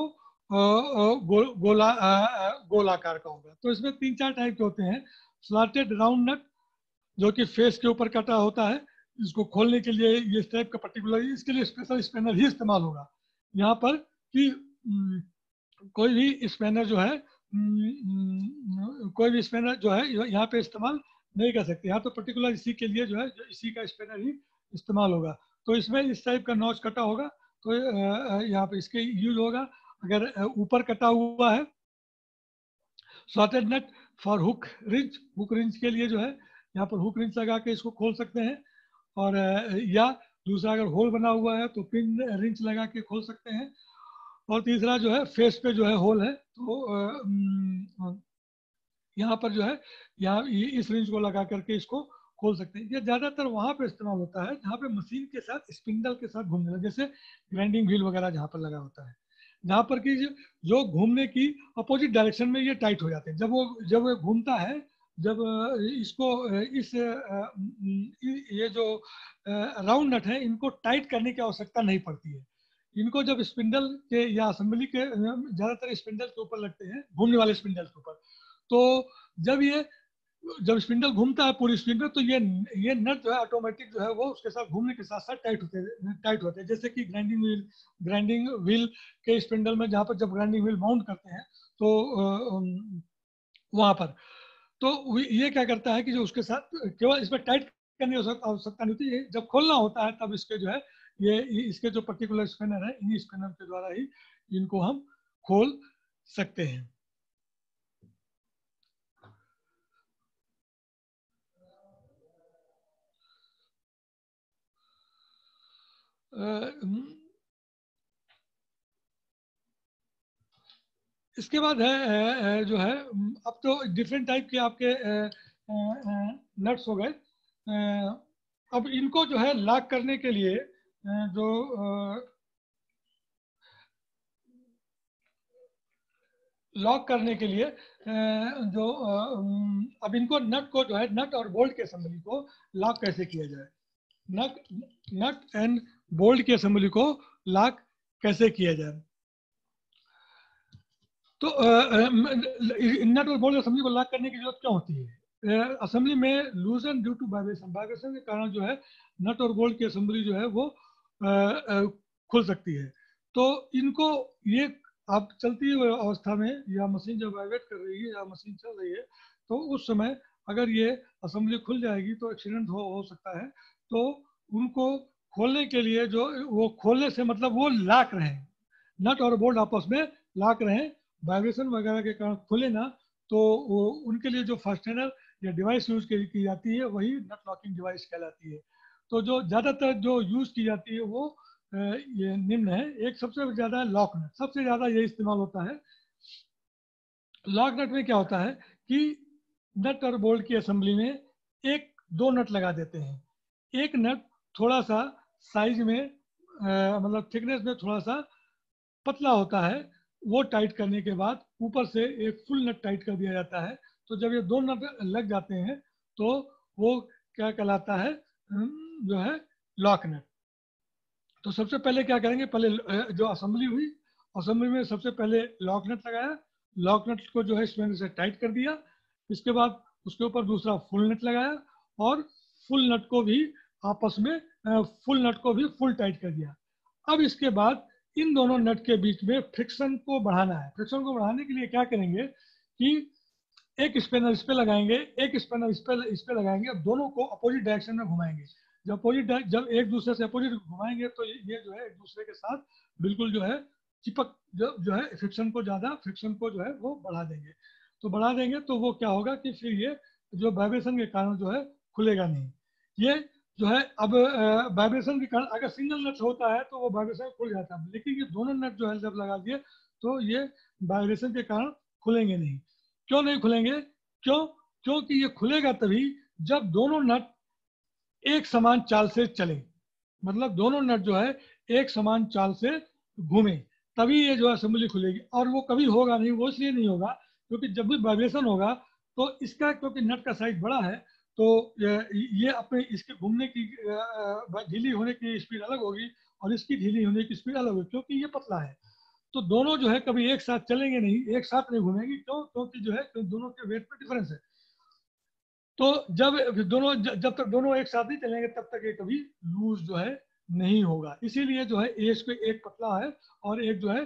गोल आकार का होगा। तो इसमें 3-4 टाइप के होते हैं। स्लॉटेड राउंड नट, जो कि फेस के ऊपर कटा होता है, इसको खोलने के लिए ये इस टाइप का पर्टिकुलर, इसके लिए स्पेशल स्पैनर ही इस्तेमाल होगा यहाँ पर, कि कोई भी स्पैनर जो है कोई भी स्पैनर जो है यहाँ पे इस्तेमाल नहीं कर सकते। यहाँ तो पर्टिकुलर इसी के लिए जो है इसी का स्पैनर ही इस्तेमाल होगा। तो इसमें इस टाइप का नॉच कटा होगा, तो यहाँ पे इसके यूज होगा। अगर ऊपर कटा हुआ है slotted nut for hook wrench, hook wrench के लिए जो है यहाँ पर हुक रिंच लगा के इसको खोल सकते हैं। और या दूसरा अगर होल बना हुआ है तो पिन रिंच लगा के खोल सकते हैं। और तीसरा जो है फेस पे जो है होल है, तो यहाँ पर जो है यहाँ इस रिंच को लगा करके इसको खोल सकते हैं। ये ज़्यादातर वहाँ पे इस्तेमाल होता है जहाँ पे मशीन के साथ स्पिंडल के साथ घूमने लगे, जैसे ग्राइंडिंग व्हील वगैरह जहाँ पर लगा होता है, जहाँ पर कि जो घूमने की अपोजिट डायरेक्शन में ये टाइट हो जाते हैं। जब वो घूमता है, जब इसको ये जो राउंड नट है इनको टाइट करने की आवश्यकता नहीं पड़ती है। इनको जब स्पिंडल के या असेंबली के ज़्यादातर स्पिंडल के ऊपर लगते हैं, घूमने वाले स्पिंडल के ऊपर, तो जब ये जब स्पिंडल घूमता है पूरी स्पीड में, तो ये नट जो है ऑटोमेटिक जो है वो उसके साथ घूमने के साथ साथ टाइट होते हैं। जैसे कि ग्राइंडिंग व्हील के स्पिंडल में जहाँ पर जब ग्राइंडिंग व्हील माउंट करते हैं तो वहां पर, तो ये क्या करता है कि जो उसके साथ केवल इसमें टाइट करने की आवश्यकता नहीं होती है, जब खोलना होता है तब इसके जो है ये इसके जो पर्टिकुलर स्पिनर है, इन्हीं स्पिनर के द्वारा ही इनको हम खोल सकते हैं। इसके बाद है जो है अब तो डिफरेंट टाइप के आपके नट्स हो गए। अब इनको जो है लॉक करने के लिए जो लॉक करने के लिए जो अब इनको नट को जो है नट और बोल्ट के असेंबली को लॉक कैसे किया जाए, नट नट एंड बोल्ट की असेंबली को लॉक कैसे किया जाए। तो नट और बोल्ट असेंबली को लॉक करने की जरूरत क्या होती है? असेंबली में loosen due to vibration, vibration के कारण जो है नट और बोल्ट की असेंबली जो है वो खुल सकती है। तो इनको ये आप चलती हुई अवस्था में या मशीन जब वाइब्रेट कर रही है या मशीन चल रही है तो उस समय अगर ये असेंबली खुल जाएगी तो एक्सीडेंट हो सकता है। तो उनको खोलने के लिए जो वो खोलने से मतलब वो लॉक रहे, नट और बोल्ट आपस में लॉक रहे, वाइब्रेशन वगैरह के कारण खुले ना, तो वो उनके लिए जो फास्टेनर या डिवाइस यूज की जाती है वही नट लॉकिंग डिवाइस कहलाती है। तो जो ज़्यादातर जो यूज की जाती है वो ये निम्न है। एक सबसे ज़्यादा लॉक नट, सबसे ज़्यादा ये इस्तेमाल होता है। लॉक नट में क्या होता है कि नट और बोल्ट की असेंबली में एक दो नट लगा देते हैं। एक नट थोड़ा सा साइज में मतलब थिकनेस में थोड़ा सा पतला होता है, वो टाइट करने के बाद ऊपर से एक फुल नट टाइट कर दिया जाता है। तो जब ये दो नट लग जाते हैं तो वो क्या कहलाता है, जो है लॉक नट। तो सबसे पहले क्या करेंगे, पहले जो असेंबली हुई, असेंबली में सबसे पहले लॉक नट लगाया, लॉक नट को जो है स्पेनर से टाइट कर दिया, इसके बाद उसके ऊपर दूसरा फुल नट लगाया और फुल नट को भी आपस में फुल नट को भी फुल टाइट कर दिया। अब इसके बाद इन दोनों नट के बीच में फ्रिक्शन को बढ़ाना है। फ्रिक्शन को बढ़ाने के लिए क्या करेंगे कि एक स्पेनर इस पे लगाएंगे, एक स्पेनर इस पे लगाएंगे, और दोनों को अपोजिट डायरेक्शन में घुमाएंगे। जब एक दूसरे से अपोजिट घुमाएंगे तो ये जो है एक दूसरे के साथ बिल्कुल जो है चिपक, जो है फ्रिक्शन को जो है वो बढ़ा देंगे। तो बढ़ा देंगे तो वो क्या होगा कि फिर ये जो वाइब्रेशन के कारण जो है खुलेगा नहीं। ये जो है अब वाइब्रेशन के कारण अगर सिंगल नट होता है तो वो वाइब्रेशन खुल जाता है, लेकिन ये दोनों नट जो है जब लगा दिए तो ये वाइब्रेशन के कारण खुलेंगे नहीं। क्यों नहीं खुलेंगे? क्योंकि ये खुलेगा तभी जब दोनों नट एक समान चाल से चले, मतलब दोनों नट जो है एक समान चाल से घूमे, तभी ये जो है असेंबली खुलेगी। और वो कभी होगा नहीं, वो इसलिए नहीं होगा क्योंकि जब भी वाइब्रेशन होगा तो इसका, क्योंकि नट का साइज बड़ा है तो ये अपने इसके घूमने की ढीली होने की स्पीड अलग होगी और इसकी ढीली होने की स्पीड अलग होगी, क्योंकि ये पतला है। तो दोनों जो है कभी एक साथ चलेंगे नहीं, एक साथ नहीं घूमेंगी। क्यों? क्योंकि जो है दोनों के वेट में डिफरेंस है। तो जब तक दोनों एक साथ नहीं चलेंगे तब तक ये कभी लूज जो है नहीं होगा। इसीलिए जो है एक पतला है और एक जो है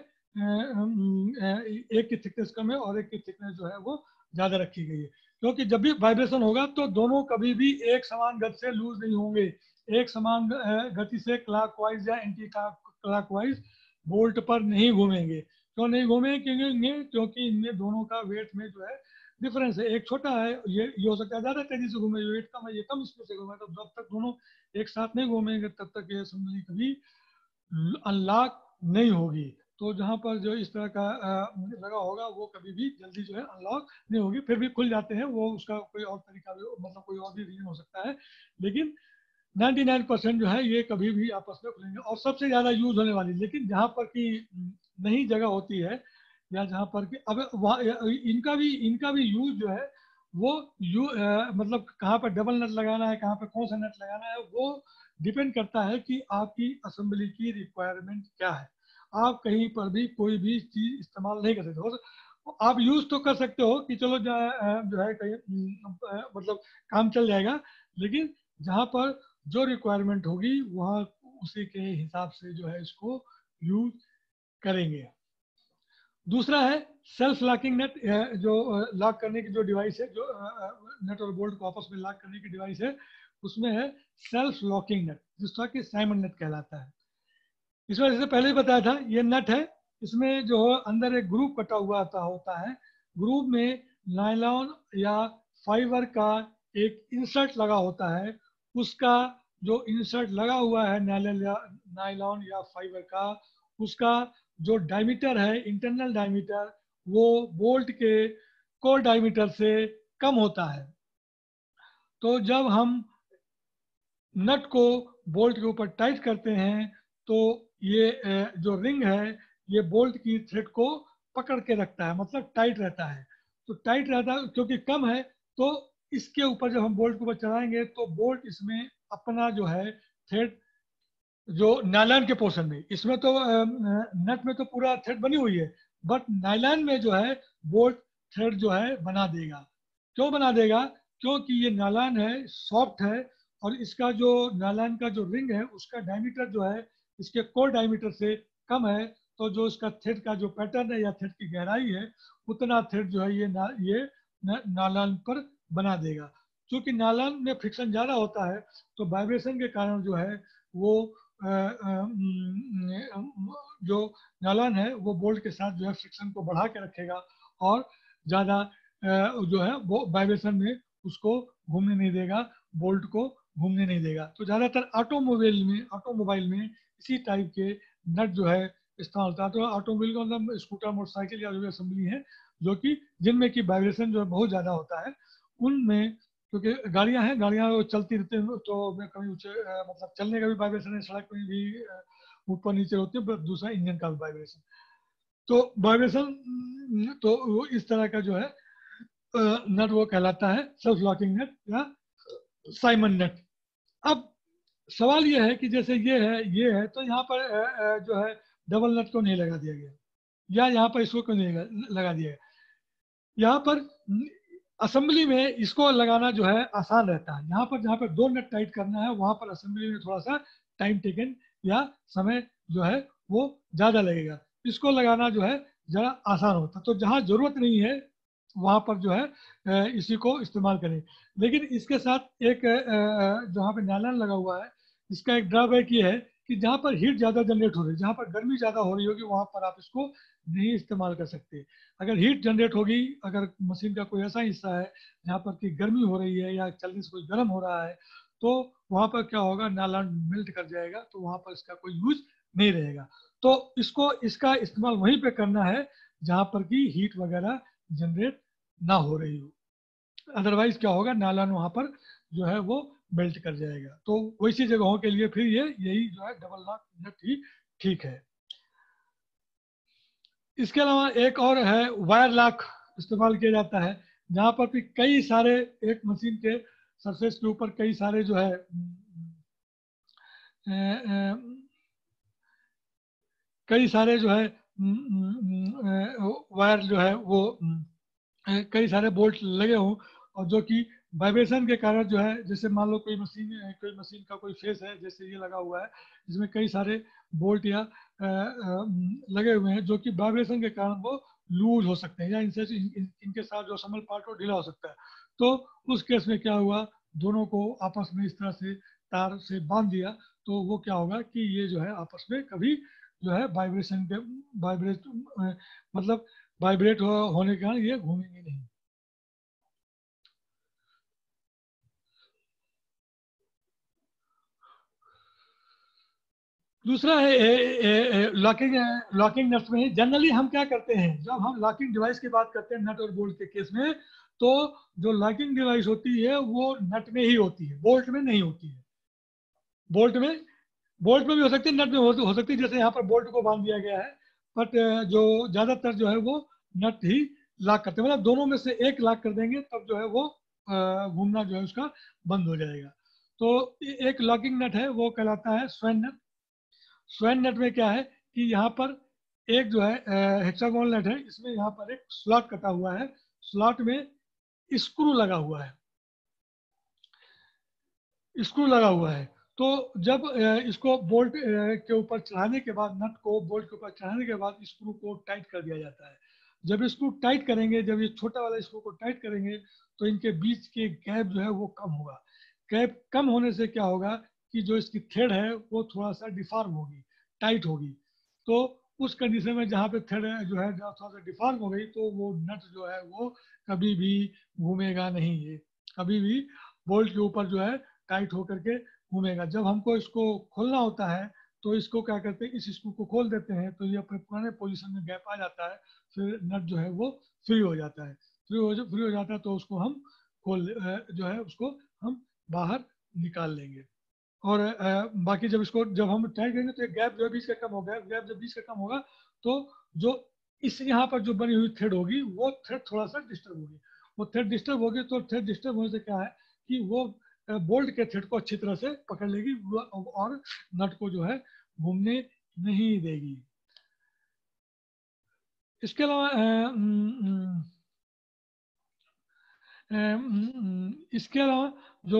एक की थिकनेस कम है और एक की थिकनेस जो है वो ज्यादा रखी गई है। क्योंकि जब भी वाइब्रेशन होगा तो दोनों कभी भी एक समान गति से लूज नहीं होंगे, एक समान गति से क्लॉकवाइज या एंटी क्लॉकवाइज बोल्ट पर नहीं घूमेंगे। क्यों नहीं घूमेंगे? क्योंकि इनमें दोनों का वेट में जो है डिफरेंस है। एक छोटा है, ये हो सकता है ज्यादा तेजी से घूमे, वेट कम है, ये कम स्पीड से घूमे। तो जब तक दोनों एक साथ नहीं घूमेंगे तब तक ये असेंबली कभी अनलॉक नहीं होगी। तो जहां पर जो इस तरह का लगा होगा वो कभी भी जल्दी जो है अनलॉक नहीं होगी। फिर भी खुल जाते हैं, वो उसका कोई और तरीका भी, मतलब कोई और भी रीजन हो सकता है, लेकिन 99% जो है ये कभी भी आपस में खुलेंगे। और सबसे ज्यादा यूज होने वाली, लेकिन जहां पर की नई जगह होती है या जहां पर कि अब वहाँ इनका भी यूज जो है वो मतलब कहाँ पर डबल नट लगाना है, कहाँ पर कौन सा नट लगाना है, वो डिपेंड करता है कि आपकी असेंबली की रिक्वायरमेंट क्या है। आप कहीं पर भी कोई भी चीज इस्तेमाल नहीं कर सकते हो। आप यूज तो कर सकते हो कि चलो जो है कहीं मतलब काम चल जाएगा, लेकिन जहां पर जो रिक्वायरमेंट होगी वहाँ उसी के हिसाब से जो है इसको यूज करेंगे। दूसरा है सेल्फ लॉकिंग नेट, जो लॉक करने की जो डिवाइस है, जो नेट और बोल्ट को आपस में लॉक करने की डिवाइस है, उसमें है सेल्फ लॉकिंग नेट, जिसका कि साइमन नेट कहलाता है। इस वजह से पहले ही बताया था, ये नट है, इसमें जो अंदर एक ग्रुप कटा हुआ होता है। ग्रुप में नायलॉन या फाइबर का एक इंसर्ट लगा होता है। उसका जो इंसर्ट लगा हुआ है नायलॉन या फाइबर का, उसका जो डायमीटर है, इंटरनल डायमीटर, वो बोल्ट के कोर डायमीटर से कम होता है। तो जब हम नट को बोल्ट के ऊपर टाइट करते हैं तो ये जो रिंग है ये बोल्ट की थ्रेड को पकड़ के रखता है, मतलब टाइट रहता है। तो टाइट रहता है क्योंकि कम है, तो इसके ऊपर जब हम बोल्ट के ऊपर चलाएंगे तो बोल्ट इसमें अपना जो है थ्रेड, जो नायलॉन के पोर्शन में, इसमें तो नट में तो पूरा थ्रेड बनी हुई है, बट नायलॉन में जो है बोल्ट थ्रेड जो है बना देगा। क्यों बना देगा? क्योंकि ये नायलॉन है, सॉफ्ट है, और इसका जो नायलॉन का जो रिंग है उसका डायमीटर जो है इसके कोर डायमीटर से कम है। तो जो इसका थ्रेड का जो पैटर्न है या थ्रेड की गहराई है, उतना थ्रेड जो है ये नायलॉन पर बना देगा। क्योंकि नायलॉन में फ्रिक्शन ज़्यादा होता है तो वाइब्रेशन के कारण जो है वो जो नायलॉन है वो बोल्ट के साथ जो है फ्रिक्शन को बढ़ा के रखेगा और ज़्यादा जो है वो वाइब्रेशन में उसको घूमने नहीं देगा, बोल्ट को घूमने नहीं देगा। तो ज़्यादातर ऑटोमोबाइल में इसी टाइप के नट जो है इस्तेमाल होता है। तो ऑटोमोबाइल का मतलब स्कूटर, मोटरसाइकिल या जो असेंबली है जो कि जिनमें की वाइब्रेशन जो है बहुत ज़्यादा होता है, उनमें, क्योंकि गाड़ियां चलती रहती हैं तो मैं कभी ऊंचे मतलब चलने का भी वाइब्रेशन है, सड़क में भी ऊपर नीचे होती है, दूसरा इंजन का भी वाइब्रेशन। तो वाइब्रेशन तो वो इस तरह का जो है नट वो कहलाता है सेल्फ लॉकिंग नट या साइमन नट। अब सवाल ये है कि जैसे ये है तो यहाँ पर जो है डबल नट को नहीं लगा दिया गया, या यहाँ पर इसको क्यों नहीं लगा दिया गया। यहाँ पर असेंबली में इसको लगाना जो है आसान रहता है। यहाँ पर जहाँ पर दो नट टाइट करना है वहां पर असेंबली में थोड़ा सा टाइम टेकन या समय जो है वो ज्यादा लगेगा। इसको लगाना जो है जरा आसान होता। तो जहाँ जरूरत नहीं है वहां पर जो है इसी को इस्तेमाल करें। लेकिन इसके साथ एक जहाँ पे नायलॉन लगा हुआ है, इसका एक ड्रॉबैक ये है कि जहाँ पर हीट ज्यादा जनरेट हो रही है, जहाँ पर गर्मी ज्यादा हो रही होगी, वहां पर आप इसको नहीं इस्तेमाल कर सकते। अगर हीट जनरेट होगी, अगर मशीन का कोई ऐसा हिस्सा है जहाँ पर की गर्मी हो रही है या चलने से कोई गर्म हो रहा है, तो वहां पर क्या होगा, नायलॉन मेल्ट कर जाएगा, तो वहां पर इसका कोई यूज नहीं रहेगा। तो इसको इसका इस्तेमाल वहीं पे करना है जहां पर की हीट वगैरह जनरेट ना हो रही हो। अदरवाइज क्या होगा, नायलॉन वहां पर जो है वो मेल्ट कर जाएगा। तो वैसी जगहों के लिए फिर ये यही जो है डबल लॉक नट ही ठीक है। इसके अलावा एक और है वायर लॉक इस्तेमाल किया जाता है, जहाँ पर भी कई सारे एक मशीन के सरफेस के ऊपर कई सारे जो है कई सारे जो है वायर जो है वो कई सारे बोल्ट लगे हों, और जो कि वाइब्रेशन के कारण जो है, जैसे मान लो कोई मशीन का कोई फेस है, जैसे ये लगा हुआ है, जिसमें कई सारे बोल्ट या लगे हुए हैं, जो कि वाइब्रेशन के कारण वो लूज हो सकते हैं, या इनके साथ जो असम्बल पार्ट वो ढीला हो सकता है। तो उस केस में क्या हुआ, दोनों को आपस में इस तरह से तार से बांध दिया, तो वो क्या होगा कि ये जो है आपस में कभी जो है वाइब्रेशन के वाइब्रेट मतलब वाइब्रेट होने के कारण ये घूमेंगे नहीं। दूसरा है लॉकिंग। लॉकिंग नट्स में जनरली हम क्या करते हैं, जब हम लॉकिंग डिवाइस की बात करते हैं नट और बोल्ट के केस में, तो जो लॉकिंग डिवाइस होती है वो नट में ही होती है, बोल्ट में नहीं होती है। बोल्ट में बोल्ट में भी हो सकती है, नट में हो सकती है, जैसे यहाँ पर बोल्ट को बांध दिया गया है। बट जो ज्यादातर जो है वो नट ही लॉक करते हैं, मतलब दोनों में से एक लॉक कर देंगे तब जो है वो घूमना जो है उसका बंद हो जाएगा। तो एक लॉकिंग नट है वो कहलाता है स्वैन नट। स्वैन नट में क्या है कि यहाँ पर एक जो है हेक्सागोनल नट है, इसमें यहाँ पर एक स्लॉट कटा हुआ है, स्लॉट में स्क्रू लगा हुआ है, स्क्रू लगा हुआ है। तो जब इसको बोल्ट के ऊपर चढ़ाने के बाद, नट को बोल्ट के ऊपर चढ़ाने के बाद स्क्रू को टाइट कर दिया जाता है। जब स्क्रू टाइट करेंगे, जब ये छोटा वाला स्क्रू को टाइट करेंगे, तो इनके बीच के गैप जो है वो कम होगा। गैप कम होने से क्या होगा कि जो इसकी थ्रेड है वो थोड़ा सा डिफॉर्म होगी, टाइट होगी। तो उस कंडीशन में जहाँ पे थ्रेड जो है थोड़ा सा डिफॉर्म हो गई, तो वो नट जो है वो कभी भी घूमेगा नहीं है, कभी भी बोल्ट के ऊपर जो है टाइट होकर के घूमेगा। जब हमको इसको खोलना होता है, तो इसको क्या करते हैं, इस स्क्रू को खोल देते हैं, तो ये अपने पुराने पोजीशन में गैप आ जाता है, फिर नट जो है वो फ्री हो जाता है। फ्री हो जाता है, तो उसको हम जो है उसको हम बाहर निकाल लेंगे। और बाकी जब हम टाइट करेंगे, तो गैप जो है बीच का कम होगा। गैप जब बीच का कम होगा, तो जो इस यहाँ पर जो बनी हुई थ्रेड होगी, वो थ्रेड थोड़ा सा डिस्टर्ब होगी। वो थ्रेड डिस्टर्ब होगी, तो थ्रेड डिस्टर्ब होने से क्या है कि वो बोल्ट के थ्रेड को अच्छी तरह से पकड़ लेगी, और नट को जो है घूमने नहीं देगी। इसके अलावा इसके अलावा जो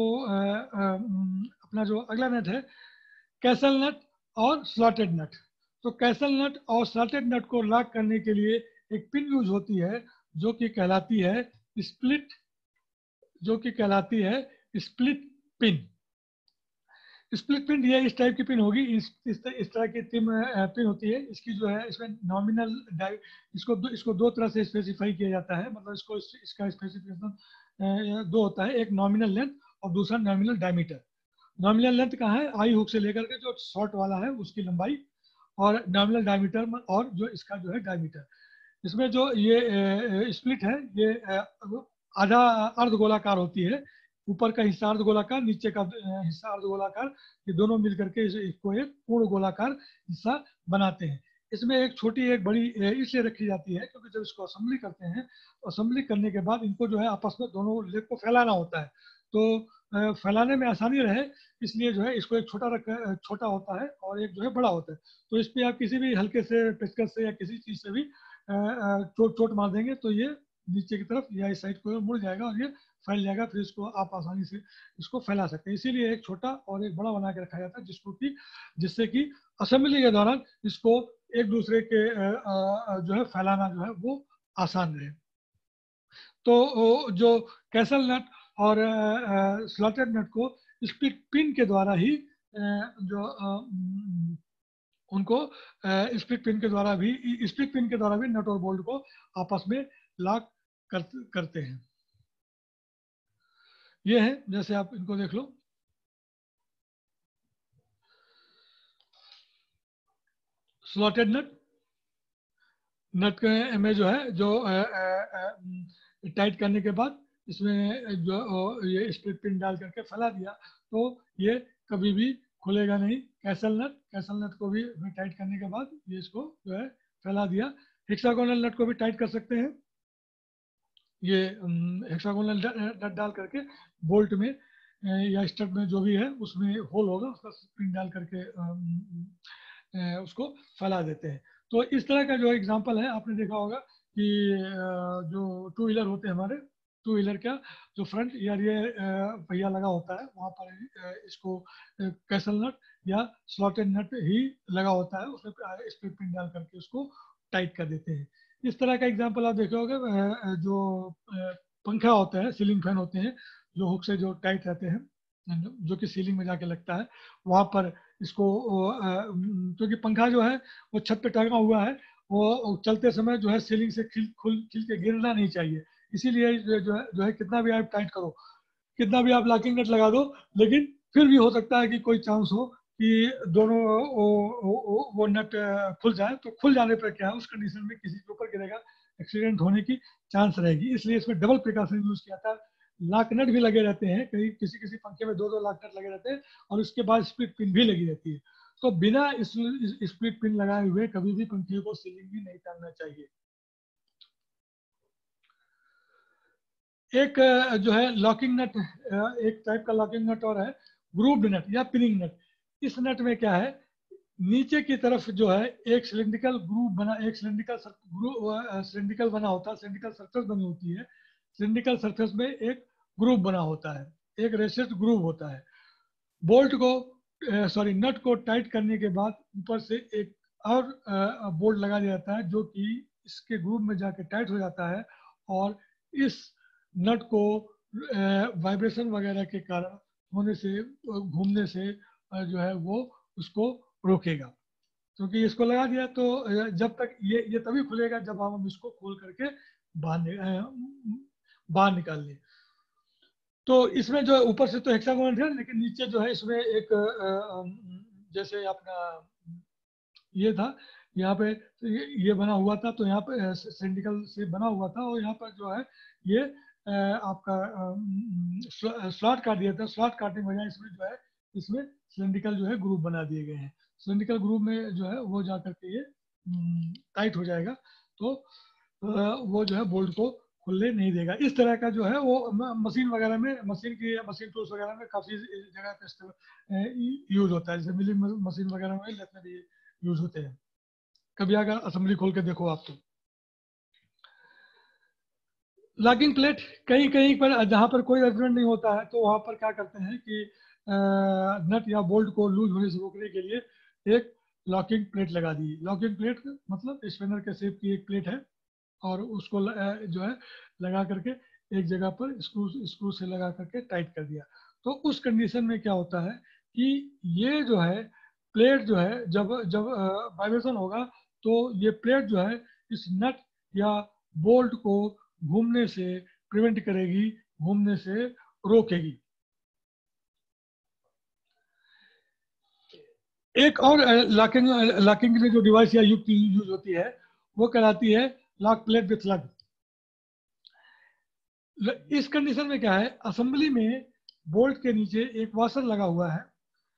अपना जो अगला नट है, कैसल नट और स्लॉटेड नट। तो कैसल नट और स्लॉटेड नट को लॉक करने के लिए एक पिन यूज होती है, जो कि कहलाती है स्प्लिट जो कि कहलाती है स्प्लिट पिन। स्प्लिट पिन ये इस टाइप की पिन होगी, इस तरह की पिन होती है। इसकी जो है इसमें नॉमिनल इसको दो तरह से स्पेसिफाई किया जाता है, मतलब इसका स्पेसिफिकेशन दो होता है, एक नॉमिनल लेंथ और दूसरा नॉमिनल डायमीटर। नॉमिनल लेंथ कहाँ है, आई हुक से लेकर के जो शॉर्ट वाला है उसकी लंबाई, और नॉमिनल डायमीटर और जो इसका जो है डायमीटर। इसमें जो ये स्प्लिट है, ये आधा अर्ध गोलाकार होती है। ऊपर का हिस्सा अर्ध गोलाकार, नीचे का हिस्सा अर्ध गोलाकार, ये दोनों मिल करके इसको एक पूर्ण गोलाकार हिस्सा बनाते हैं। इसमें एक छोटी एक बड़ी इसलिए रखी जाती है क्योंकि जब इसको असेंबली करते हैं, तो असेंबली करने के बाद इनको जो है आपस में दोनों लेग को फैलाना होता है। तो फैलाने में आसानी रहे, इसलिए जो है इसको एक छोटा होता है और एक जो है बड़ा होता है। तो इस पे आप किसी भी हल्के से पेचकस से या किसी चीज से भी चोट चोट मार देंगे तो ये नीचे की तरफ या इस साइड को मुड़ जाएगा और ये फैल जाएगा, फिर इसको आप आसानी से इसको फैला सकते हैं। इसीलिए एक छोटा और एक बड़ा बना के रखा जाता है, जिससे कि असेंबली के दौरान इसको एक दूसरे के जो है फैलाना जो है वो आसान रहे। तो जो कैसल नट और स्लॉटेड नट को स्प्लिट पिन के द्वारा ही जो उनको स्प्लिट पिन के द्वारा भी नट और बोल्ट को आपस में लॉक करते हैं। ये है, जैसे आप इनको देख लो, स्लॉटेड नट में जो है जो टाइट करने के बाद इसमें जो ये स्प्लिट पिन डाल करके फैला दिया तो ये कभी भी खुलेगा नहीं। कैसल नट को भी टाइट करने के बाद ये इसको जो है फैला दिया। हेक्सागोनल नट को भी टाइट कर सकते हैं। ये हेक्सागोनल नट डाल करके बोल्ट में या स्टड में जो भी है उसमें होल होगा, उसका पिन डाल करके उसको फैला देते हैं। तो इस तरह का जो एग्जांपल है, आपने देखा होगा कि जो टू व्हीलर होते हैं हमारे, टू व्हीलर क्या, जो फ्रंट या रियर पहिया लगा होता है वहाँ पर इसको कैसल नट या स्लॉटेड नट ही लगा होता है, उसमें स्प्लिट पिन डाल करके उसको टाइट कर देते हैं। इस तरह का एग्जांपल आप देखे होंगे, जो पंखा होता है, सीलिंग फैन होते हैं जो हुक से जो टाइट रहते हैं, जो कि सीलिंग में जाके लगता है, वहाँ पर इसको क्योंकि पंखा जो है वो छत पे टंगा हुआ है, वो चलते समय जो है सीलिंग से खिल के गिरना नहीं चाहिए। इसीलिए जो है कितना भी आप टाइट करो, कितना भी आप लॉकिंग नट लगा दो, लेकिन फिर भी हो सकता है कि कोई चांस हो कि दोनों वो नट खुल जाए। तो खुल जाने पर क्या है, उस कंडीशन में किसी के ऊपर गिरेगा, एक्सीडेंट होने की चांस रहेगी। इसलिए इसमें डबल प्रिकॉशन यूज किया था। लॉक नट भी लगे रहते हैं, कहीं किसी किसी पंखे में 2 लॉक नट लगे रहते हैं और उसके बाद स्प्लिट पिन भी लगी रहती है। तो बिना स्प्लिट पिन लगाए हुए कभी भी पंखे को सीलिंग भी नहीं करना चाहिए। एक जो है लॉकिंग नट, एक टाइप का लॉकिंग नट और है ग्रूव्ड नट या पिनिंग नट। इस नट में क्या है, नीचे की तरफ जो है एक सिलिंड्रिकल ग्रूव बना, एक सिलिंड्रिकल बना होता है, सिलिंड्रिकल सरफेस बनी होती है। सिलिंड्रिकल सरफेस में एक ग्रूव बना होता है, एक रेसेट ग्रूव होता है। बोल्ट को नट को टाइट करने के बाद ऊपर से एक और बोल्ट लगा दिया जाता है जो कि इसके ग्रूव में जाके टाइट हो जाता है और इस नट को वाइब्रेशन वगैरह के कारण होने से, घूमने से जो है वो उसको रोकेगा। क्योंकि इसको लगा दिया तो जब तक ये तभी खुलेगा जब हम इसको खोल करके बाहर निकाल लें। तो इसमें जो है ऊपर से तो हेक्सागोनल है, लेकिन नीचे जो है इसमें एक जैसे अपना ये था, यहाँ पे ये बना हुआ था, तो यहाँ पे सिंडिकल से बना हुआ था और यहाँ पर जो है ये आपका स्लॉट काट दिया था। स्लॉट काटने की वजह इसमें जो है इसमें सिलिंड्रिकल जो है ग्रुप बना दिए गए हैं। सिलिंड्रिकल ग्रुप में जो है वो जा करके ये टाइट हो जाएगा, तो वो जो है बोल्ट को खुलने नहीं देगा। इस तरह का जो है वो मशीन वगैरह में, मशीन टूल्स वगैरह में काफी जगह पे यूज होता है, जैसे मिलिंग मशीन वगैरह में लेते भी यूज होते हैं। कभी अगर असेंबली खोल के देखो आप तो लॉकिंग प्लेट कहीं कहीं पर जहाँ पर कोई अरेंजमेंट नहीं होता है तो वहाँ पर क्या करते हैं कि नट या बोल्ट को लूज होने से रोकने के लिए एक लॉकिंग प्लेट लगा दी। लॉकिंग प्लेट मतलब स्पिनर के शेप की एक प्लेट है और उसको जो है लगा करके एक जगह पर स्क्रू से लगा करके टाइट कर दिया। तो उस कंडीशन में क्या होता है कि ये जो है प्लेट जो है जब जब वाइब्रेशन होगा तो ये प्लेट जो है इस नट या बोल्ट को घूमने से प्रिवेंट करेगी, घूमने से रोकेगी। एक और लॉकिंग लॉकिंग के लिए जो डिवाइस या युक्ति यूज होती है वो कहलाती है लॉक प्लेट विथ लग। इस कंडीशन में क्या है, असेंबली में बोल्ट के नीचे एक वाशर लगा हुआ है।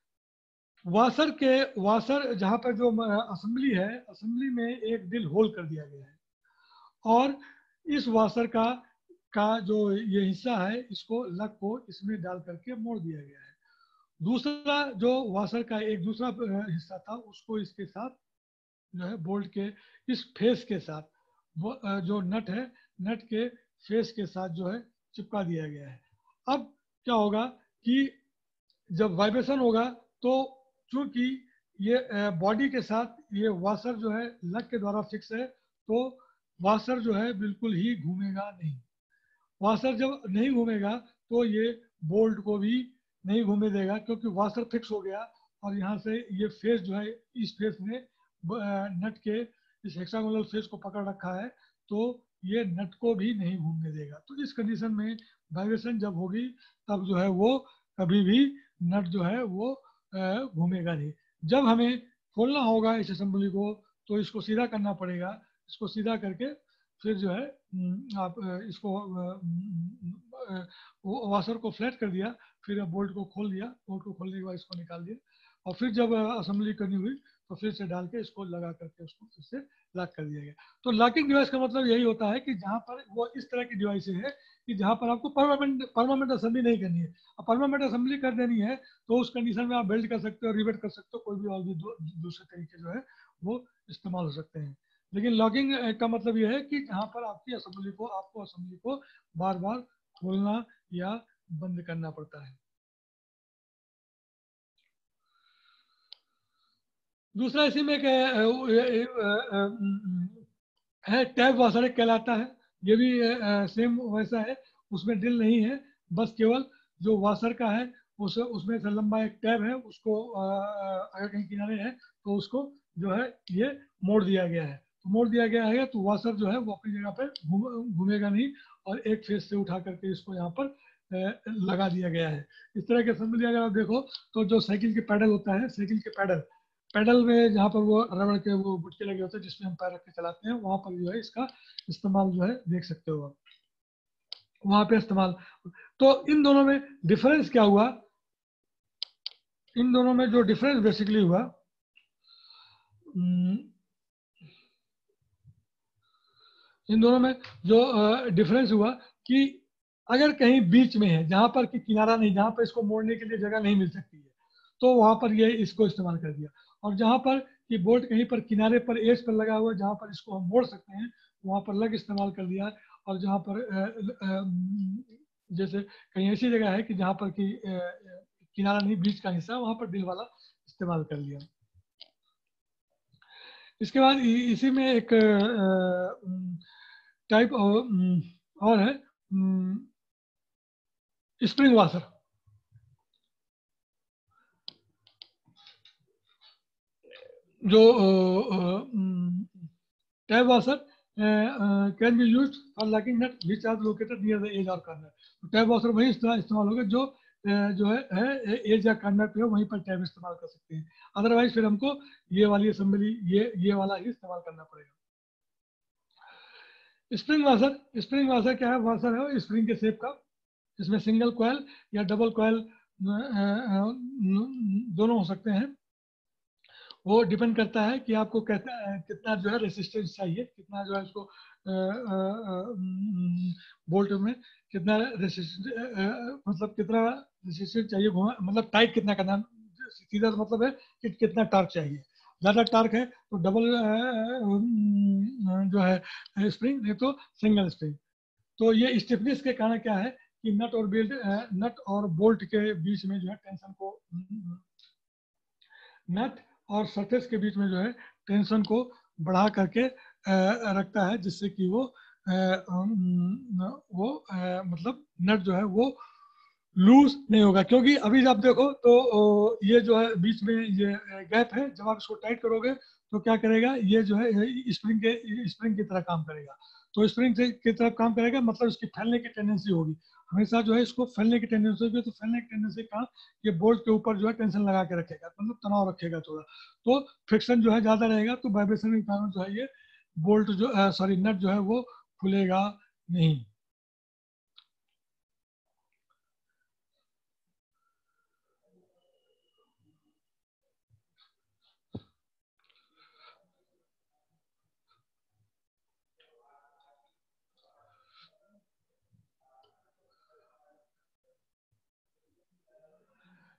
वाशर जहां पर जो असेंबली है, असेंबली में एक ड्रिल होल कर दिया गया है और इस वाशर का का जो ये हिस्सा है, इसको लग को इसमें डाल करके मोड़ दिया गया है। दूसरा जो वाशर का एक दूसरा हिस्सा था, उसको इसके साथ जो है बोल्ट के इस फेस के साथ वो जो नट है, नट के फेस के साथ जो है चिपका दिया गया है। अब क्या होगा कि जब वाइब्रेशन होगा तो चूंकि ये बॉडी के साथ ये वाशर जो है लग के द्वारा फिक्स है, तो वाशर जो है बिल्कुल ही घूमेगा नहीं। वाशर जब नहीं घूमेगा तो ये बोल्ट को भी नहीं घूमे देगा, क्योंकि वाशर फिक्स हो गया और यहाँ से ये फेस जो है, इस फेस ने नट के इस हेक्सागोनल फेस को पकड़ रखा है, तो ये नट को भी नहीं घूमने देगा। तो इस कंडीशन में वाइब्रेशन जब होगी तब जो है वो कभी भी नट जो है वो घूमेगा नहीं। जब हमें खोलना होगा इस असेंबली को, तो इसको सीधा करना पड़ेगा। इसको सीधा करके फिर जो है आप इसको वाशर को फ्लैट कर दिया, फिर बोल्ट को खोल दिया, बोल्ट को खोलने के बाद इसको निकाल दिया, और फिर जब असेंबली करनी हुई तो फिर से डाल के इसको लगा करके उसको फिर से लॉक कर दिया गया। तो लॉकिंग डिवाइस का मतलब यही होता है कि जहाँ पर वो इस तरह की डिवाइस है कि जहाँ पर आपको परमानेंट असेंबली नहीं करनी है। अब परमानेंट असेंबली कर देनी है तो उस कंडीशन में आप बेल्ट कर सकते हो, रिवेट कर सकते हो, कोई भी और भी दूसरे तरीके जो है वो इस्तेमाल हो सकते हैं। लेकिन लॉकिंग का मतलब यह है कि जहाँ पर आपकी असेंबली को आपको असेंबली को बार बार खोलना या बंद करना पड़ता है। दूसरा इसी में है टैब वाशर कहलाता है। ये भी सेम वैसा है, उसमें ड्रिल नहीं है, बस केवल जो वाशर का है उसमें से लंबा एक टैब है, उसको अगर कहीं किनारे है तो उसको जो है ये मोड़ दिया गया है। तो मोड़ दिया गया है तो वाशर जो है वो अपनी जगह पे घूमेगा नहीं, और एक फेस से उठा करके इसको यहाँ पर लगा दिया गया है। इस तरह के असेंबली अगर आप देखो तो जो साइकिल के पैडल होता है, साइकिल के पैडल पैडल में जहाँ पर वो रबड़ के वो गुटके लगे होते हैं जिसमें हम पैर रख के चलाते हैं, वहां पर जो है इसका इस्तेमाल जो है देख सकते हो आप, वहां पे इस्तेमाल। तो इन दोनों में डिफरेंस क्या हुआ? इन दोनों में जो डिफरेंस बेसिकली हुआ, इन दोनों में जो डिफरेंस हुआ कि अगर कहीं बीच में है जहां पर कि किनारा नहीं, जहां पर इसको मोड़ने के लिए जगह नहीं मिल सकती है, तो वहां पर ये इसको इस्तेमाल कर दिया। और जहां पर कि बोल्ट कहीं पर किनारे पर एज पर लगा हुआ है, जहां पर इसको हम मोड़ सकते हैं, वहां पर लग इस्तेमाल कर दिया। और जहां पर जैसे कहीं ऐसी जगह है कि जहां पर कि किनारा नहीं, बीच का हिस्सा, वहां पर दिल वाला इस्तेमाल कर लिया। इसके बाद इसी में एक टाइप और है स्प्रिंग वाशर। जो tab washer can be use for locking nut which are located near the edge और कॉर्नर। तो टैब वाशर वही इस्तेमाल होगा जो जो है एज या कॉर्नर पे हो, वहीं पर टैब इस्तेमाल कर सकते हैं। अदरवाइज फिर हमको ये वाली असेंबली ये वाला ही इस्तेमाल करना पड़ेगा। स्प्रिंग वाशर क्या है? वाशर है स्प्रिंग के शेप का, इसमें सिंगल कॉयल या डबल कॉयल दोनों हो सकते हैं। वो डिपेंड करता है कि आपको कितना जो है रेसिस्टेंस चाहिए, कितना जो है उसको बोल्ट में कितना रेसिस्टेंस, मतलब कितना रेसिस्टेंस चाहिए, मतलब टाइट कितना करना, सीधा मतलब है कि कितना टार्क चाहिए। ज़्यादा टार्क है तो डबल जो है स्प्रिंग, नहीं तो सिंगल स्प्रिंग। तो ये स्टिफनेस के कारण क्या है कि नट और बोल्ट के बीच में जो है टेंशन को, नट और सरफेस के बीच में जो है टेंशन को बढ़ा करके रखता है, जिससे कि मतलब नट जो है वो लूज नहीं होगा। क्योंकि अभी आप देखो तो ये जो है बीच में ये गैप है, जब आप इसको टाइट करोगे तो क्या करेगा, ये जो है स्प्रिंग की तरह काम करेगा। तो स्प्रिंग की तरफ काम करेगा मतलब इसकी फैलने की टेंडेंसी होगी, हमेशा जो है इसको फैलने की टेंडेंसी होगी। तो फैलने की टेंडेंसी का ये बोल्ट के ऊपर जो है टेंशन लगा के रखेगा, मतलब तनाव रखेगा थोड़ा, तो फ्रिक्शन जो है ज्यादा रहेगा, तो वाइब्रेशन के कारण जो है ये बोल्ट जो सॉरी नट जो है वो खुलेगा नहीं।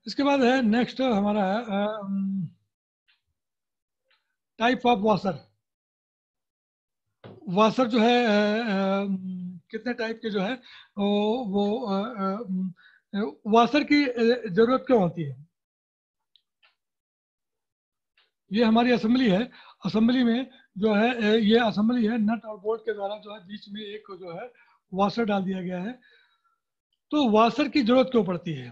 इसके बाद है नेक्स्ट हमारा है टाइप ऑफ वाशर। वाशर जो है कितने टाइप के जो है वाशर की जरूरत क्यों होती है? ये हमारी असेंबली है। असेंबली में जो है ये असेंबली है, नट और बोल्ट के द्वारा जो है बीच में एक जो है वाशर डाल दिया गया है। तो वाशर की जरूरत क्यों पड़ती है?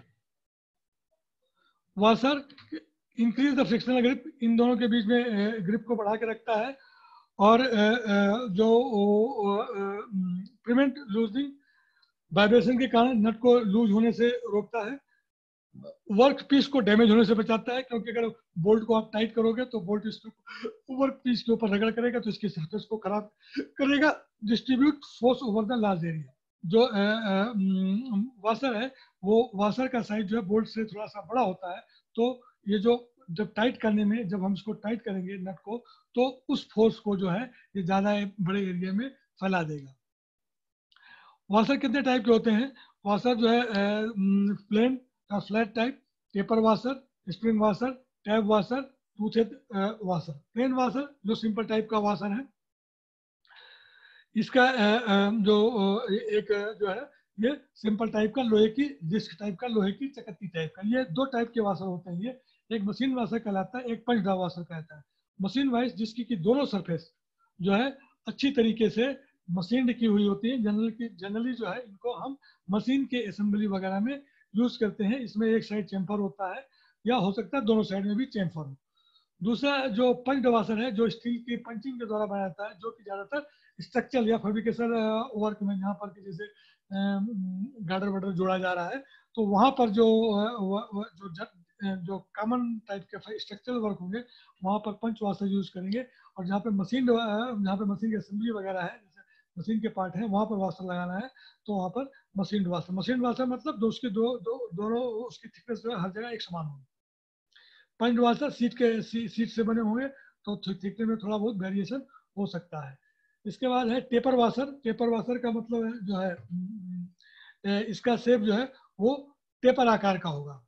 Washer increase the frictional grip, इन दोनों के बीच में ग्रिप को बढ़ा के रखता है और जो प्रिवेंट लूजिंग, वाइब्रेशन के कारण नट को लूज होने से रोकता है। वर्क पीस को डैमेज होने से बचाता है, क्योंकि अगर बोल्ट को आप टाइट करोगे तो बोल्ट इसके वर्क पीस के ऊपर रगड़ करेगा तो इसकी सरफेस को खराब करेगा। Distribute force over the large area. जो वाशर है वो वाशर का साइज जो है बोल्ट से थोड़ा सा बड़ा होता है, तो ये जो जब टाइट करने में जब हम इसको टाइट करेंगे नट को, तो उस फोर्स को जो है ये ज़्यादा बड़े एरिया में फैला देगा। वाशर कितने टाइप के होते हैं? वाशर जो है प्लेन का flat type, taper washer, spring washer, tab washer, toothed washer. Plain washer जो सिंपल टाइप का वाशर है, इसका जो एक जो है ये सिंपल टाइप का लोहे की डिस्क टाइप का, लोहे की चकत्ती टाइप का, ये दो टाइप के वाशर होते हैं। ये एक मशीन वाशर कहलाता है, एक पंच ड्रा वाशर कहलाता है। मशीन वाइज जिसकी की दोनों सरफेस जो है अच्छी तरीके से मशीन की हुई होती है। जनरली जो है इनको हम मशीन के असेंबली वगैरह में यूज करते हैं। इसमें एक साइड चैम्फर होता है या हो सकता है दोनों साइड में भी चैम्फर हो। दूसरा जो पंच वाशर है जो स्टील की पंचिंग के द्वारा बनाया जाता है, जो कि ज्यादातर स्ट्रक्चर या फैब्रिकेशन वर्क में जहाँ पर जैसे गार्डर वार्डर जोड़ा जा रहा है, तो वहाँ पर जो जो कॉमन टाइप के स्ट्रक्चरल वर्क होंगे वहाँ पर पंच वाशर यूज करेंगे। और जहाँ पे मशीन की असेंबली वगैरह है, जैसे मशीन के पार्ट है, वहाँ पर वाशर लगाना है तो वहाँ पर मशीन वाशर मतलब दो उसके दोनों उसकी थिकनेस जो है हर जगह एक समान होगी। पंच वाशर सीट से बने होंगे तो थिकनेस में थोड़ा बहुत वेरिएशन हो सकता है। इसके बाद है टेपर वाशर। टेपर वाशर का मतलब है जो है इसका शेप जो है वो टेपर आकार का होगा।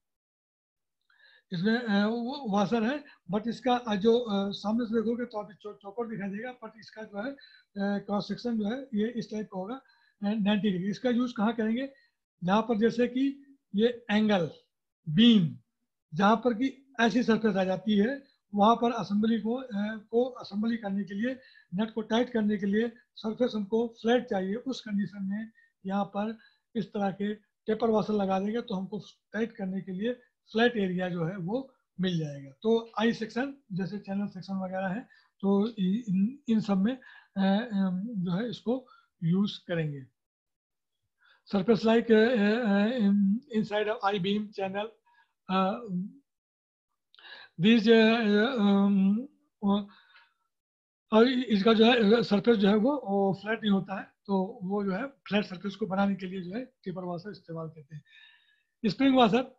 इसमें वाशर है, बट इसका जो सामने से देखोगे तो आप चौकोर दिखाई देगा, बट इसका जो है क्रॉस सेक्शन जो है ये इस टाइप का होगा 90 डिग्री। इसका यूज कहाँ करेंगे? जहाँ पर जैसे कि ये एंगल बीम जहाँ पर कि ऐसी सरफेस आ जाती है, वहाँ पर असेंबली को असेंबली करने के लिए, नट को टाइट करने के लिए सरफेस हमको फ्लैट चाहिए। उस कंडीशन में यहाँ पर इस तरह के टेपर वाशर लगा देंगे तो हमको टाइट करने के लिए फ्लैट एरिया जो है वो मिल जाएगा। तो आई सेक्शन जैसे चैनल सेक्शन वगैरह है तो इन सब में जो है इसको यूज करेंगे। Surface like inside of I beam channel, these और इसका जो है सरफेस जो है वो फ्लैट नहीं होता है, तो वो जो है फ्लैट सरफेस को बनाने के लिए जो है टेपर वाशर इस्तेमाल करते हैं। स्प्रिंग वाशर,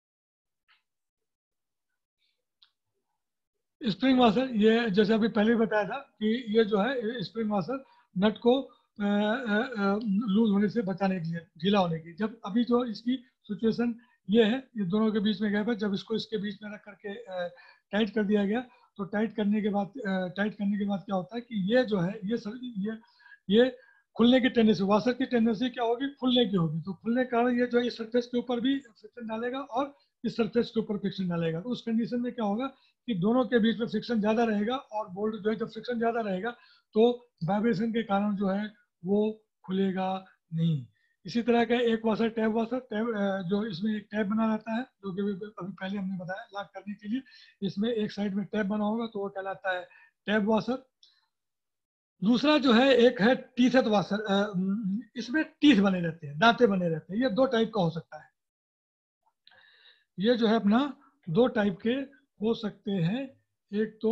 स्प्रिंग वाशर ये जैसे अभी पहले भी बताया था कि ये जो है स्प्रिंग वाशर नट को लूज होने से बचाने के लिए, ढीला होने की। जब अभी जो इसकी सिचुएशन ये है, ये दोनों के बीच में गैप है, जब इसको इसके बीच में रख करके टाइट कर दिया गया तो टाइट करने के बाद क्या होता है कि ये जो है ये खुलने की टेंडेंसी, वाशर की टेंडेंसी क्या होगी? खुलने की होगी। तो खुलने के कारण ये जो है इस सरफेस के ऊपर भी फ्रिक्शन डालेगा और इस सरफेस के ऊपर फ्रिक्शन डालेगा। तो उस कंडीशन में क्या होगा कि दोनों के बीच में फ्रिक्शन ज्यादा रहेगा, और बोल्ट जो है जब फ्रिक्शन ज्यादा रहेगा तो वाइब्रेशन के कारण जो है वो खुलेगा नहीं। इसी तरह का एक वाशर टैब वाशर, जो इसमें एक टैब बना रहता है, जो कि अभी पहले हमने बताया लॉक करने के लिए। इसमें एक साइड में टैब बना होगा तो वो कहलाता है टैब वाशर। दूसरा जो है एक है टीथेड वाशर, इसमें टीथ बने रहते हैं, दांते बने रहते हैं। ये दो टाइप का हो सकता है। ये जो है अपना दो टाइप के हो सकते हैं। एक तो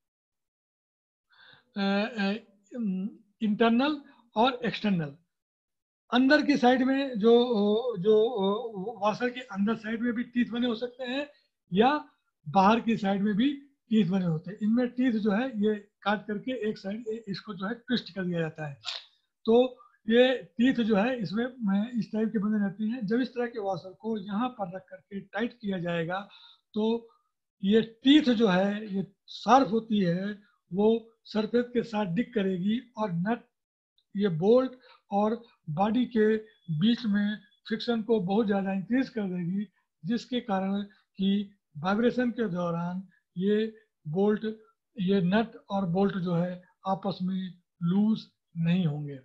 इंटरनल और एक्सटर्नल। अंदर की साइड में जो वाशर के अंदर साइड में भी टीथ बने हो सकते हैं, या बाहर की साइड में भी टीथ बने होते हैं। इनमें टीथ जो है ये काट करके एक साइड इसको जो है ट्विस्ट कर दिया जाता है। तो ये टीथ जो है इसमें इस टाइप के बने रहते हैं। जब इस तरह के वाशर को यहाँ पर रख करके टाइट किया जाएगा तो ये टीथ जो है ये शार्प होती है, वो सरफेस के साथ डिक करेगी और नट ये बोल्ट और बॉडी के बीच में फ्रिक्शन को बहुत ज़्यादा इंक्रीज कर देगी, जिसके कारण कि वाइब्रेशन के दौरान ये बोल्ट, ये नट और बोल्ट जो है आपस में लूज नहीं होंगे।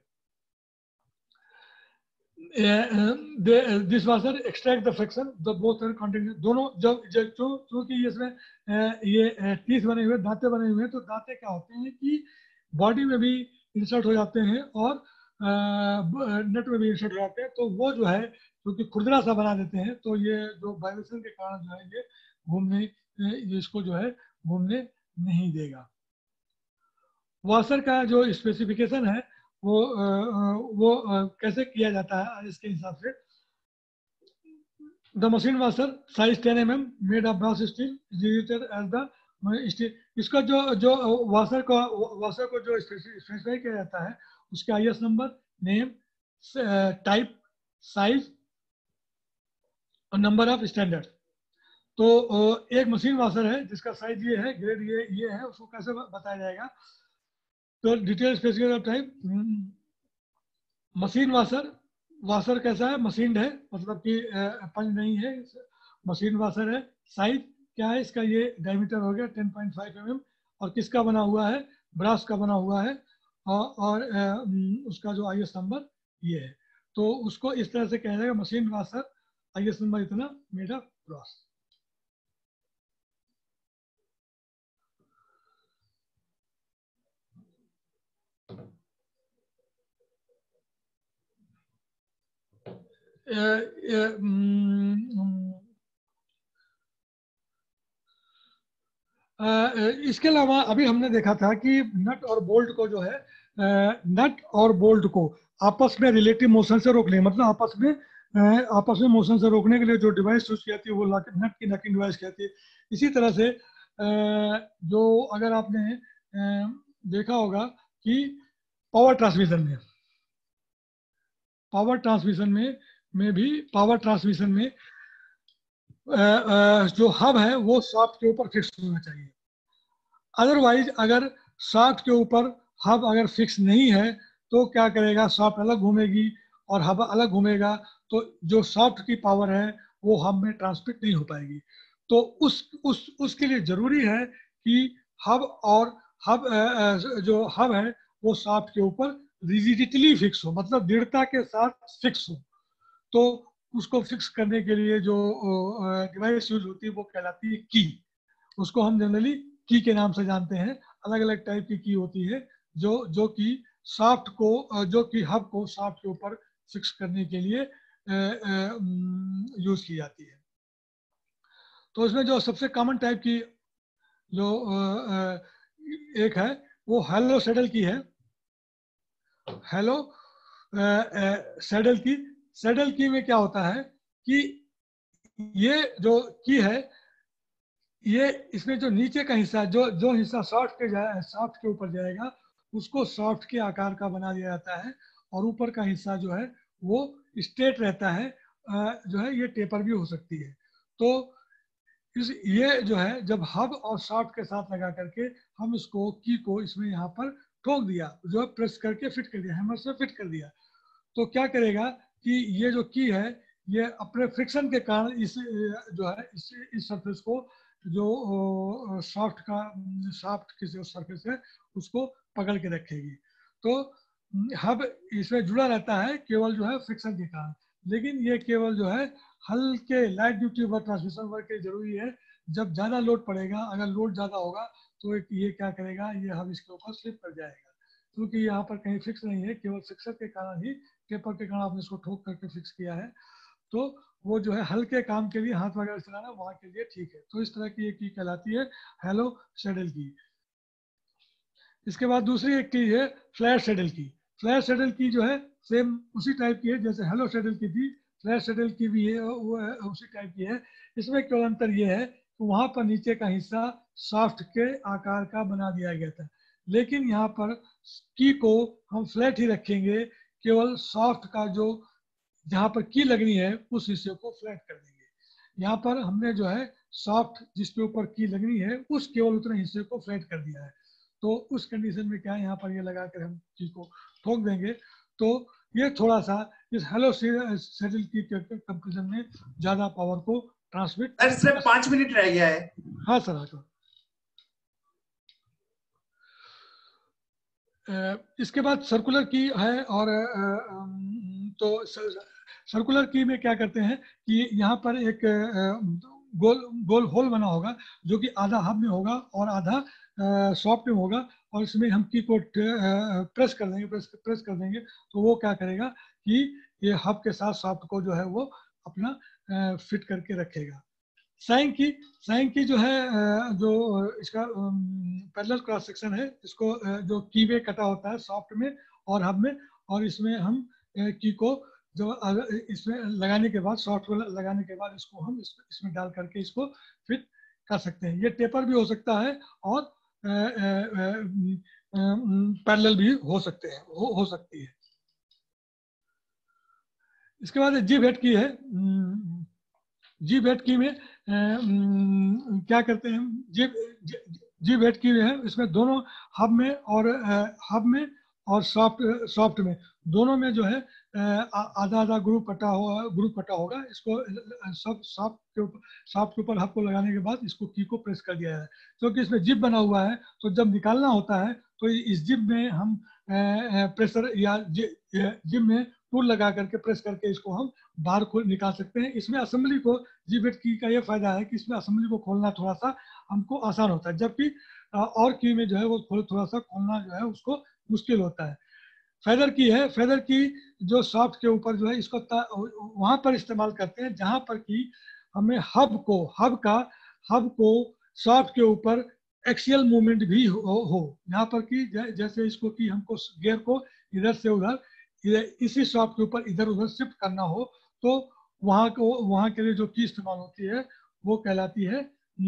This washer extract the friction the both are continue, दोनों जब क्योंकि इसमें ये टीथ बने हुए, दांते बने हुए हैं, तो दांते क्या होते हैं कि बॉडी में भी इंसर्ट हो जाते हैं और नट में भी इंसर्ट हो जाते हैं, तो वो जो है क्योंकि खुरदरा सा बना देते हैं, तो ये जो वाइब्रेशन के कारण जो है ये घूमने, इसको जो है घूमने नहीं देगा। वॉशर का जो स्पेसिफिकेशन है वो कैसे किया जाता है इसके हिसाब से, the machine washer size 10 mm made of brass steel designated as the steel. इसका जो वॉशर को जो स्पेसिफाई किया जाता है उसके IS number, name, type, size और नंबर ऑफ स्टैंडर्ड। तो एक मशीन वॉशर है जिसका साइज ये है, ग्रेड ये है, उसको कैसे बताया जाएगा। तो detail specification type, machine washer कैसा है, मशीन्ड है, मतलब कि पंच नहीं है, मशीन वाशर है। साइज क्या है इसका, ये डायमीटर हो गया 10.5 mm और किसका बना हुआ है, ब्रास का बना हुआ है और उसका जो IS नंबर ये है। तो उसको इस तरह से कहा जाएगा मशीन वाशर, IS नंबर इतना, मेड ऑफ ब्रास। इसके अलावा अभी हमने देखा था कि नट और बोल्ट को जो है, नट और बोल्ट को आपस में रिलेटिव मोशन से रोकने, मतलब आपस में मोशन से रोकने के लिए जो डिवाइस यूज की जाती है वो नट की नकिंग डिवाइस कहती है। इसी तरह से जो अगर आपने देखा होगा कि पावर ट्रांसमिशन में पावर ट्रांसमिशन में जो हब है वो शाफ्ट के ऊपर फिक्स होना चाहिए। अदरवाइज अगर शाफ्ट के ऊपर हब अगर फिक्स नहीं है तो क्या करेगा, शाफ्ट अलग घूमेगी और हब अलग घूमेगा, तो जो शाफ्ट की पावर है वो हब में ट्रांसमिट नहीं हो पाएगी। तो उसके लिए जरूरी है कि हब और हब जो हब है वो शाफ्ट के ऊपर रिजिडिटली फिक्स हो, मतलब दृढ़ता के साथ फिक्स हो। तो उसको फिक्स करने के लिए जो डिवाइस यूज होती है वो कहलाती है की। उसको हम जनरली की के नाम से जानते हैं। अलग अलग टाइप की होती है जो कि शाफ्ट को, जो कि हब को शाफ्ट के ऊपर फिक्स करने के लिए यूज की जाती है। तो इसमें जो सबसे कॉमन टाइप की जो एक है वो हेलो सैडल की है। हेलो सैडल की में क्या होता है कि ये जो की है, ये इसमें जो नीचे का हिस्सा, जो हिस्सा सॉफ्ट के ऊपर जाएगा उसको सॉफ्ट के आकार का बना दिया जाता है और ऊपर का हिस्सा जो है वो स्ट्रेट रहता है, जो है ये टेपर भी हो सकती है। तो ये जो है जब हब और सॉफ्ट के साथ लगा करके हम इसको की को इसमें यहाँ पर ठोक दिया, जो है प्रेस करके फिट कर दिया, हैमर से फिट कर दिया, तो क्या करेगा कि ये जो की है ये अपने फ्रिक्शन के कारण इस जो है इस सरफेस को, जो सॉफ्ट की जो सरफेस है उसको पकड़ के रखेगी। तो हब इसमें जुड़ा रहता है केवल जो है फ्रिक्शन के कारण, लेकिन ये केवल जो है हल्के light duty work, transmission work के जरूरी है। जब ज़्यादा लोड पड़ेगा, अगर लोड ज़्यादा होगा तो ये क्या करेगा, ये हब इसके ऊपर स्लिप कर जाएगा, क्योंकि यहाँ पर कहीं फिक्स नहीं है, केवल फ्रिक्शन के कारण ही, टेपर के कारण आपने इसको ठोक करके फिक्स किया है। तो वो जो है हल्के काम के लिए, हाथ वगैरह चलाना वहाँ के लिए ठीक है। तो इस तरह की एक की कहलाती है हेलो सैडल की। इसके बाद दूसरी एक की है फ्लैट सैडल की। फ्लैट सैडल की जो है सेम उसी टाइप की है जैसे हेलो सैडल की थी, फ्लैट सैडल की भी है, वो है, उसी टाइप की है। इसमें केवल अंतर ये है कि वहाँ पर नीचे का हिस्सा शाफ्ट के आकार का बना दिया गया था, लेकिन यहाँ पर की को हम फ्लैट ही रखेंगे केवल सॉफ्ट का जो जहाँ पर की लगनी है उस हिस्से को फ्लैट कर देंगे। यहाँ पर हमने जो है सॉफ्ट जिसके ऊपर की लगनी है उस केवल उतने हिस्से को फ्लैट कर दिया है। तो उस कंडीशन में क्या है, यहाँ पर ये लगा कर हम की को ठोक देंगे तो ये थोड़ा सा इस हेलो सेटल की कंपेरिजन में ज्यादा पावर को ट्रांसमिट। सर सिर्फ 5 मिनट रह गया है। हाँ सर, हाँ। इसके बाद सर्कुलर की है और तो सर्कुलर की में क्या करते हैं कि यहाँ पर एक गोल गोल होल बना होगा जो कि आधा हब में होगा और आधा सॉफ्ट में होगा, और इसमें हम की को प्रेस कर देंगे, प्रेस कर देंगे तो वो क्या करेगा कि ये हब के साथ सॉफ्ट को जो है वो अपना फिट करके रखेगा। साइन की जो है जो इसका पैरेलल क्रॉस सेक्शन है, इसको जो की वे कटा होता है सॉफ्ट में और हब में, और इसमें हम की को जो इसमें लगाने के बाद सॉफ्ट को लगाने के बाद इसको हम इसमें डाल करके इसको फिट कर सकते हैं। ये टेपर भी हो सकता है और पैरेलल भी हो सकते हैं, हो सकती है। इसके बाद जी वेट की है। जी वेट की में क्या करते हैं, जी वेट की है इसमें दोनों हब में और सॉफ्ट में दोनों में जो है आधा आधा ग्रुप कटा होगा। इसको सब सॉफ्ट के ऊपर हब को लगाने के बाद इसको की को प्रेस कर दिया है, क्योंकि इसमें जिप बना हुआ है तो जब निकालना होता है तो इस जिप में हम प्रेशर या जिप में टूल लगा करके प्रेस करके इसको हम बाहर खोल निकाल सकते हैं। इसमें असेंबली को जी वेट की का ये फायदा है कि इसमें असेंबली को खोलना थोड़ा सा हमको आसान होता है, जबकि और की में जो है वो थोड़ा सा खोलना जो है उसको मुश्किल होता है। फेदर की है, फेदर की जो सॉफ्ट के ऊपर जो है इसको वहां पर इस्तेमाल करते हैं जहां पर कि हमें हब को सॉफ्ट के ऊपर एक्सियल मूवमेंट भी हो। यहाँ पर कि जैसे इसको कि हमको गियर को इधर से उधर इसी सॉफ्ट के ऊपर इधर उधर शिफ्ट करना हो तो वहां के लिए जो की इस्तेमाल होती है वो कहलाती है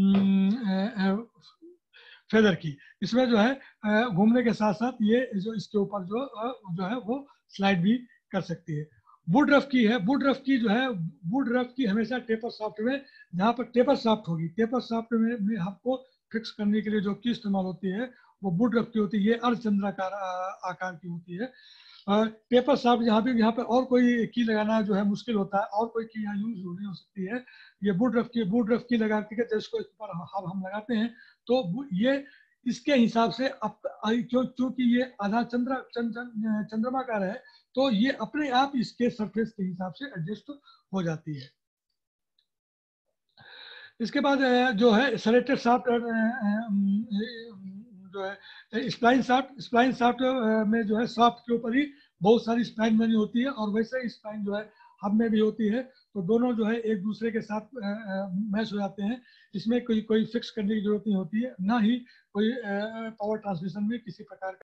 फेदर की। इसमें जो है घूमने के साथ साथ ये जो इसके ऊपर जो है वो स्लाइड भी कर सकती है। वुड रफ की है, वुड रफ की जो है वुड रफ की हमेशा टेपर सॉफ्ट में, जहाँ पर टेपर सॉफ्ट होगी, टेपर सॉफ्ट में आपको फिक्स करने के लिए जो की इस्तेमाल होती है वो वुड रफ की होती है। ये अर्धचंद्राकार आकार की होती है। पेपर सॉफ्ट यहाँ पे और कोई की लगाना जो है मुश्किल होता है, और कोई की यहाँ यूज नहीं हो सकती है। ये वुड रफ की लगा के जिसको इस पर हम लगाते हैं तो ये इसके हिसाब से क्योंकि ये आधा चंद्रमाकार है तो ये अपने आप इसके सरफेस के हिसाब से एडजस्ट हो जाती है। इसके बाद जो है सरेटेड शाफ्ट जो है स्प्लाइन शाफ्ट में जो है शाफ्ट के ऊपर ही बहुत सारी स्प्लाइन बनी होती है, और वैसे ही स्प्लाइन जो है हब में भी होती है, तो दोनों जो है एक दूसरे के साथ मैच हो जाते हैं। इसमें कोई फिक्स करने की जरूरत नहीं होती है, ना ही कोई पावर ट्रांसमिशन में किसी प्रकार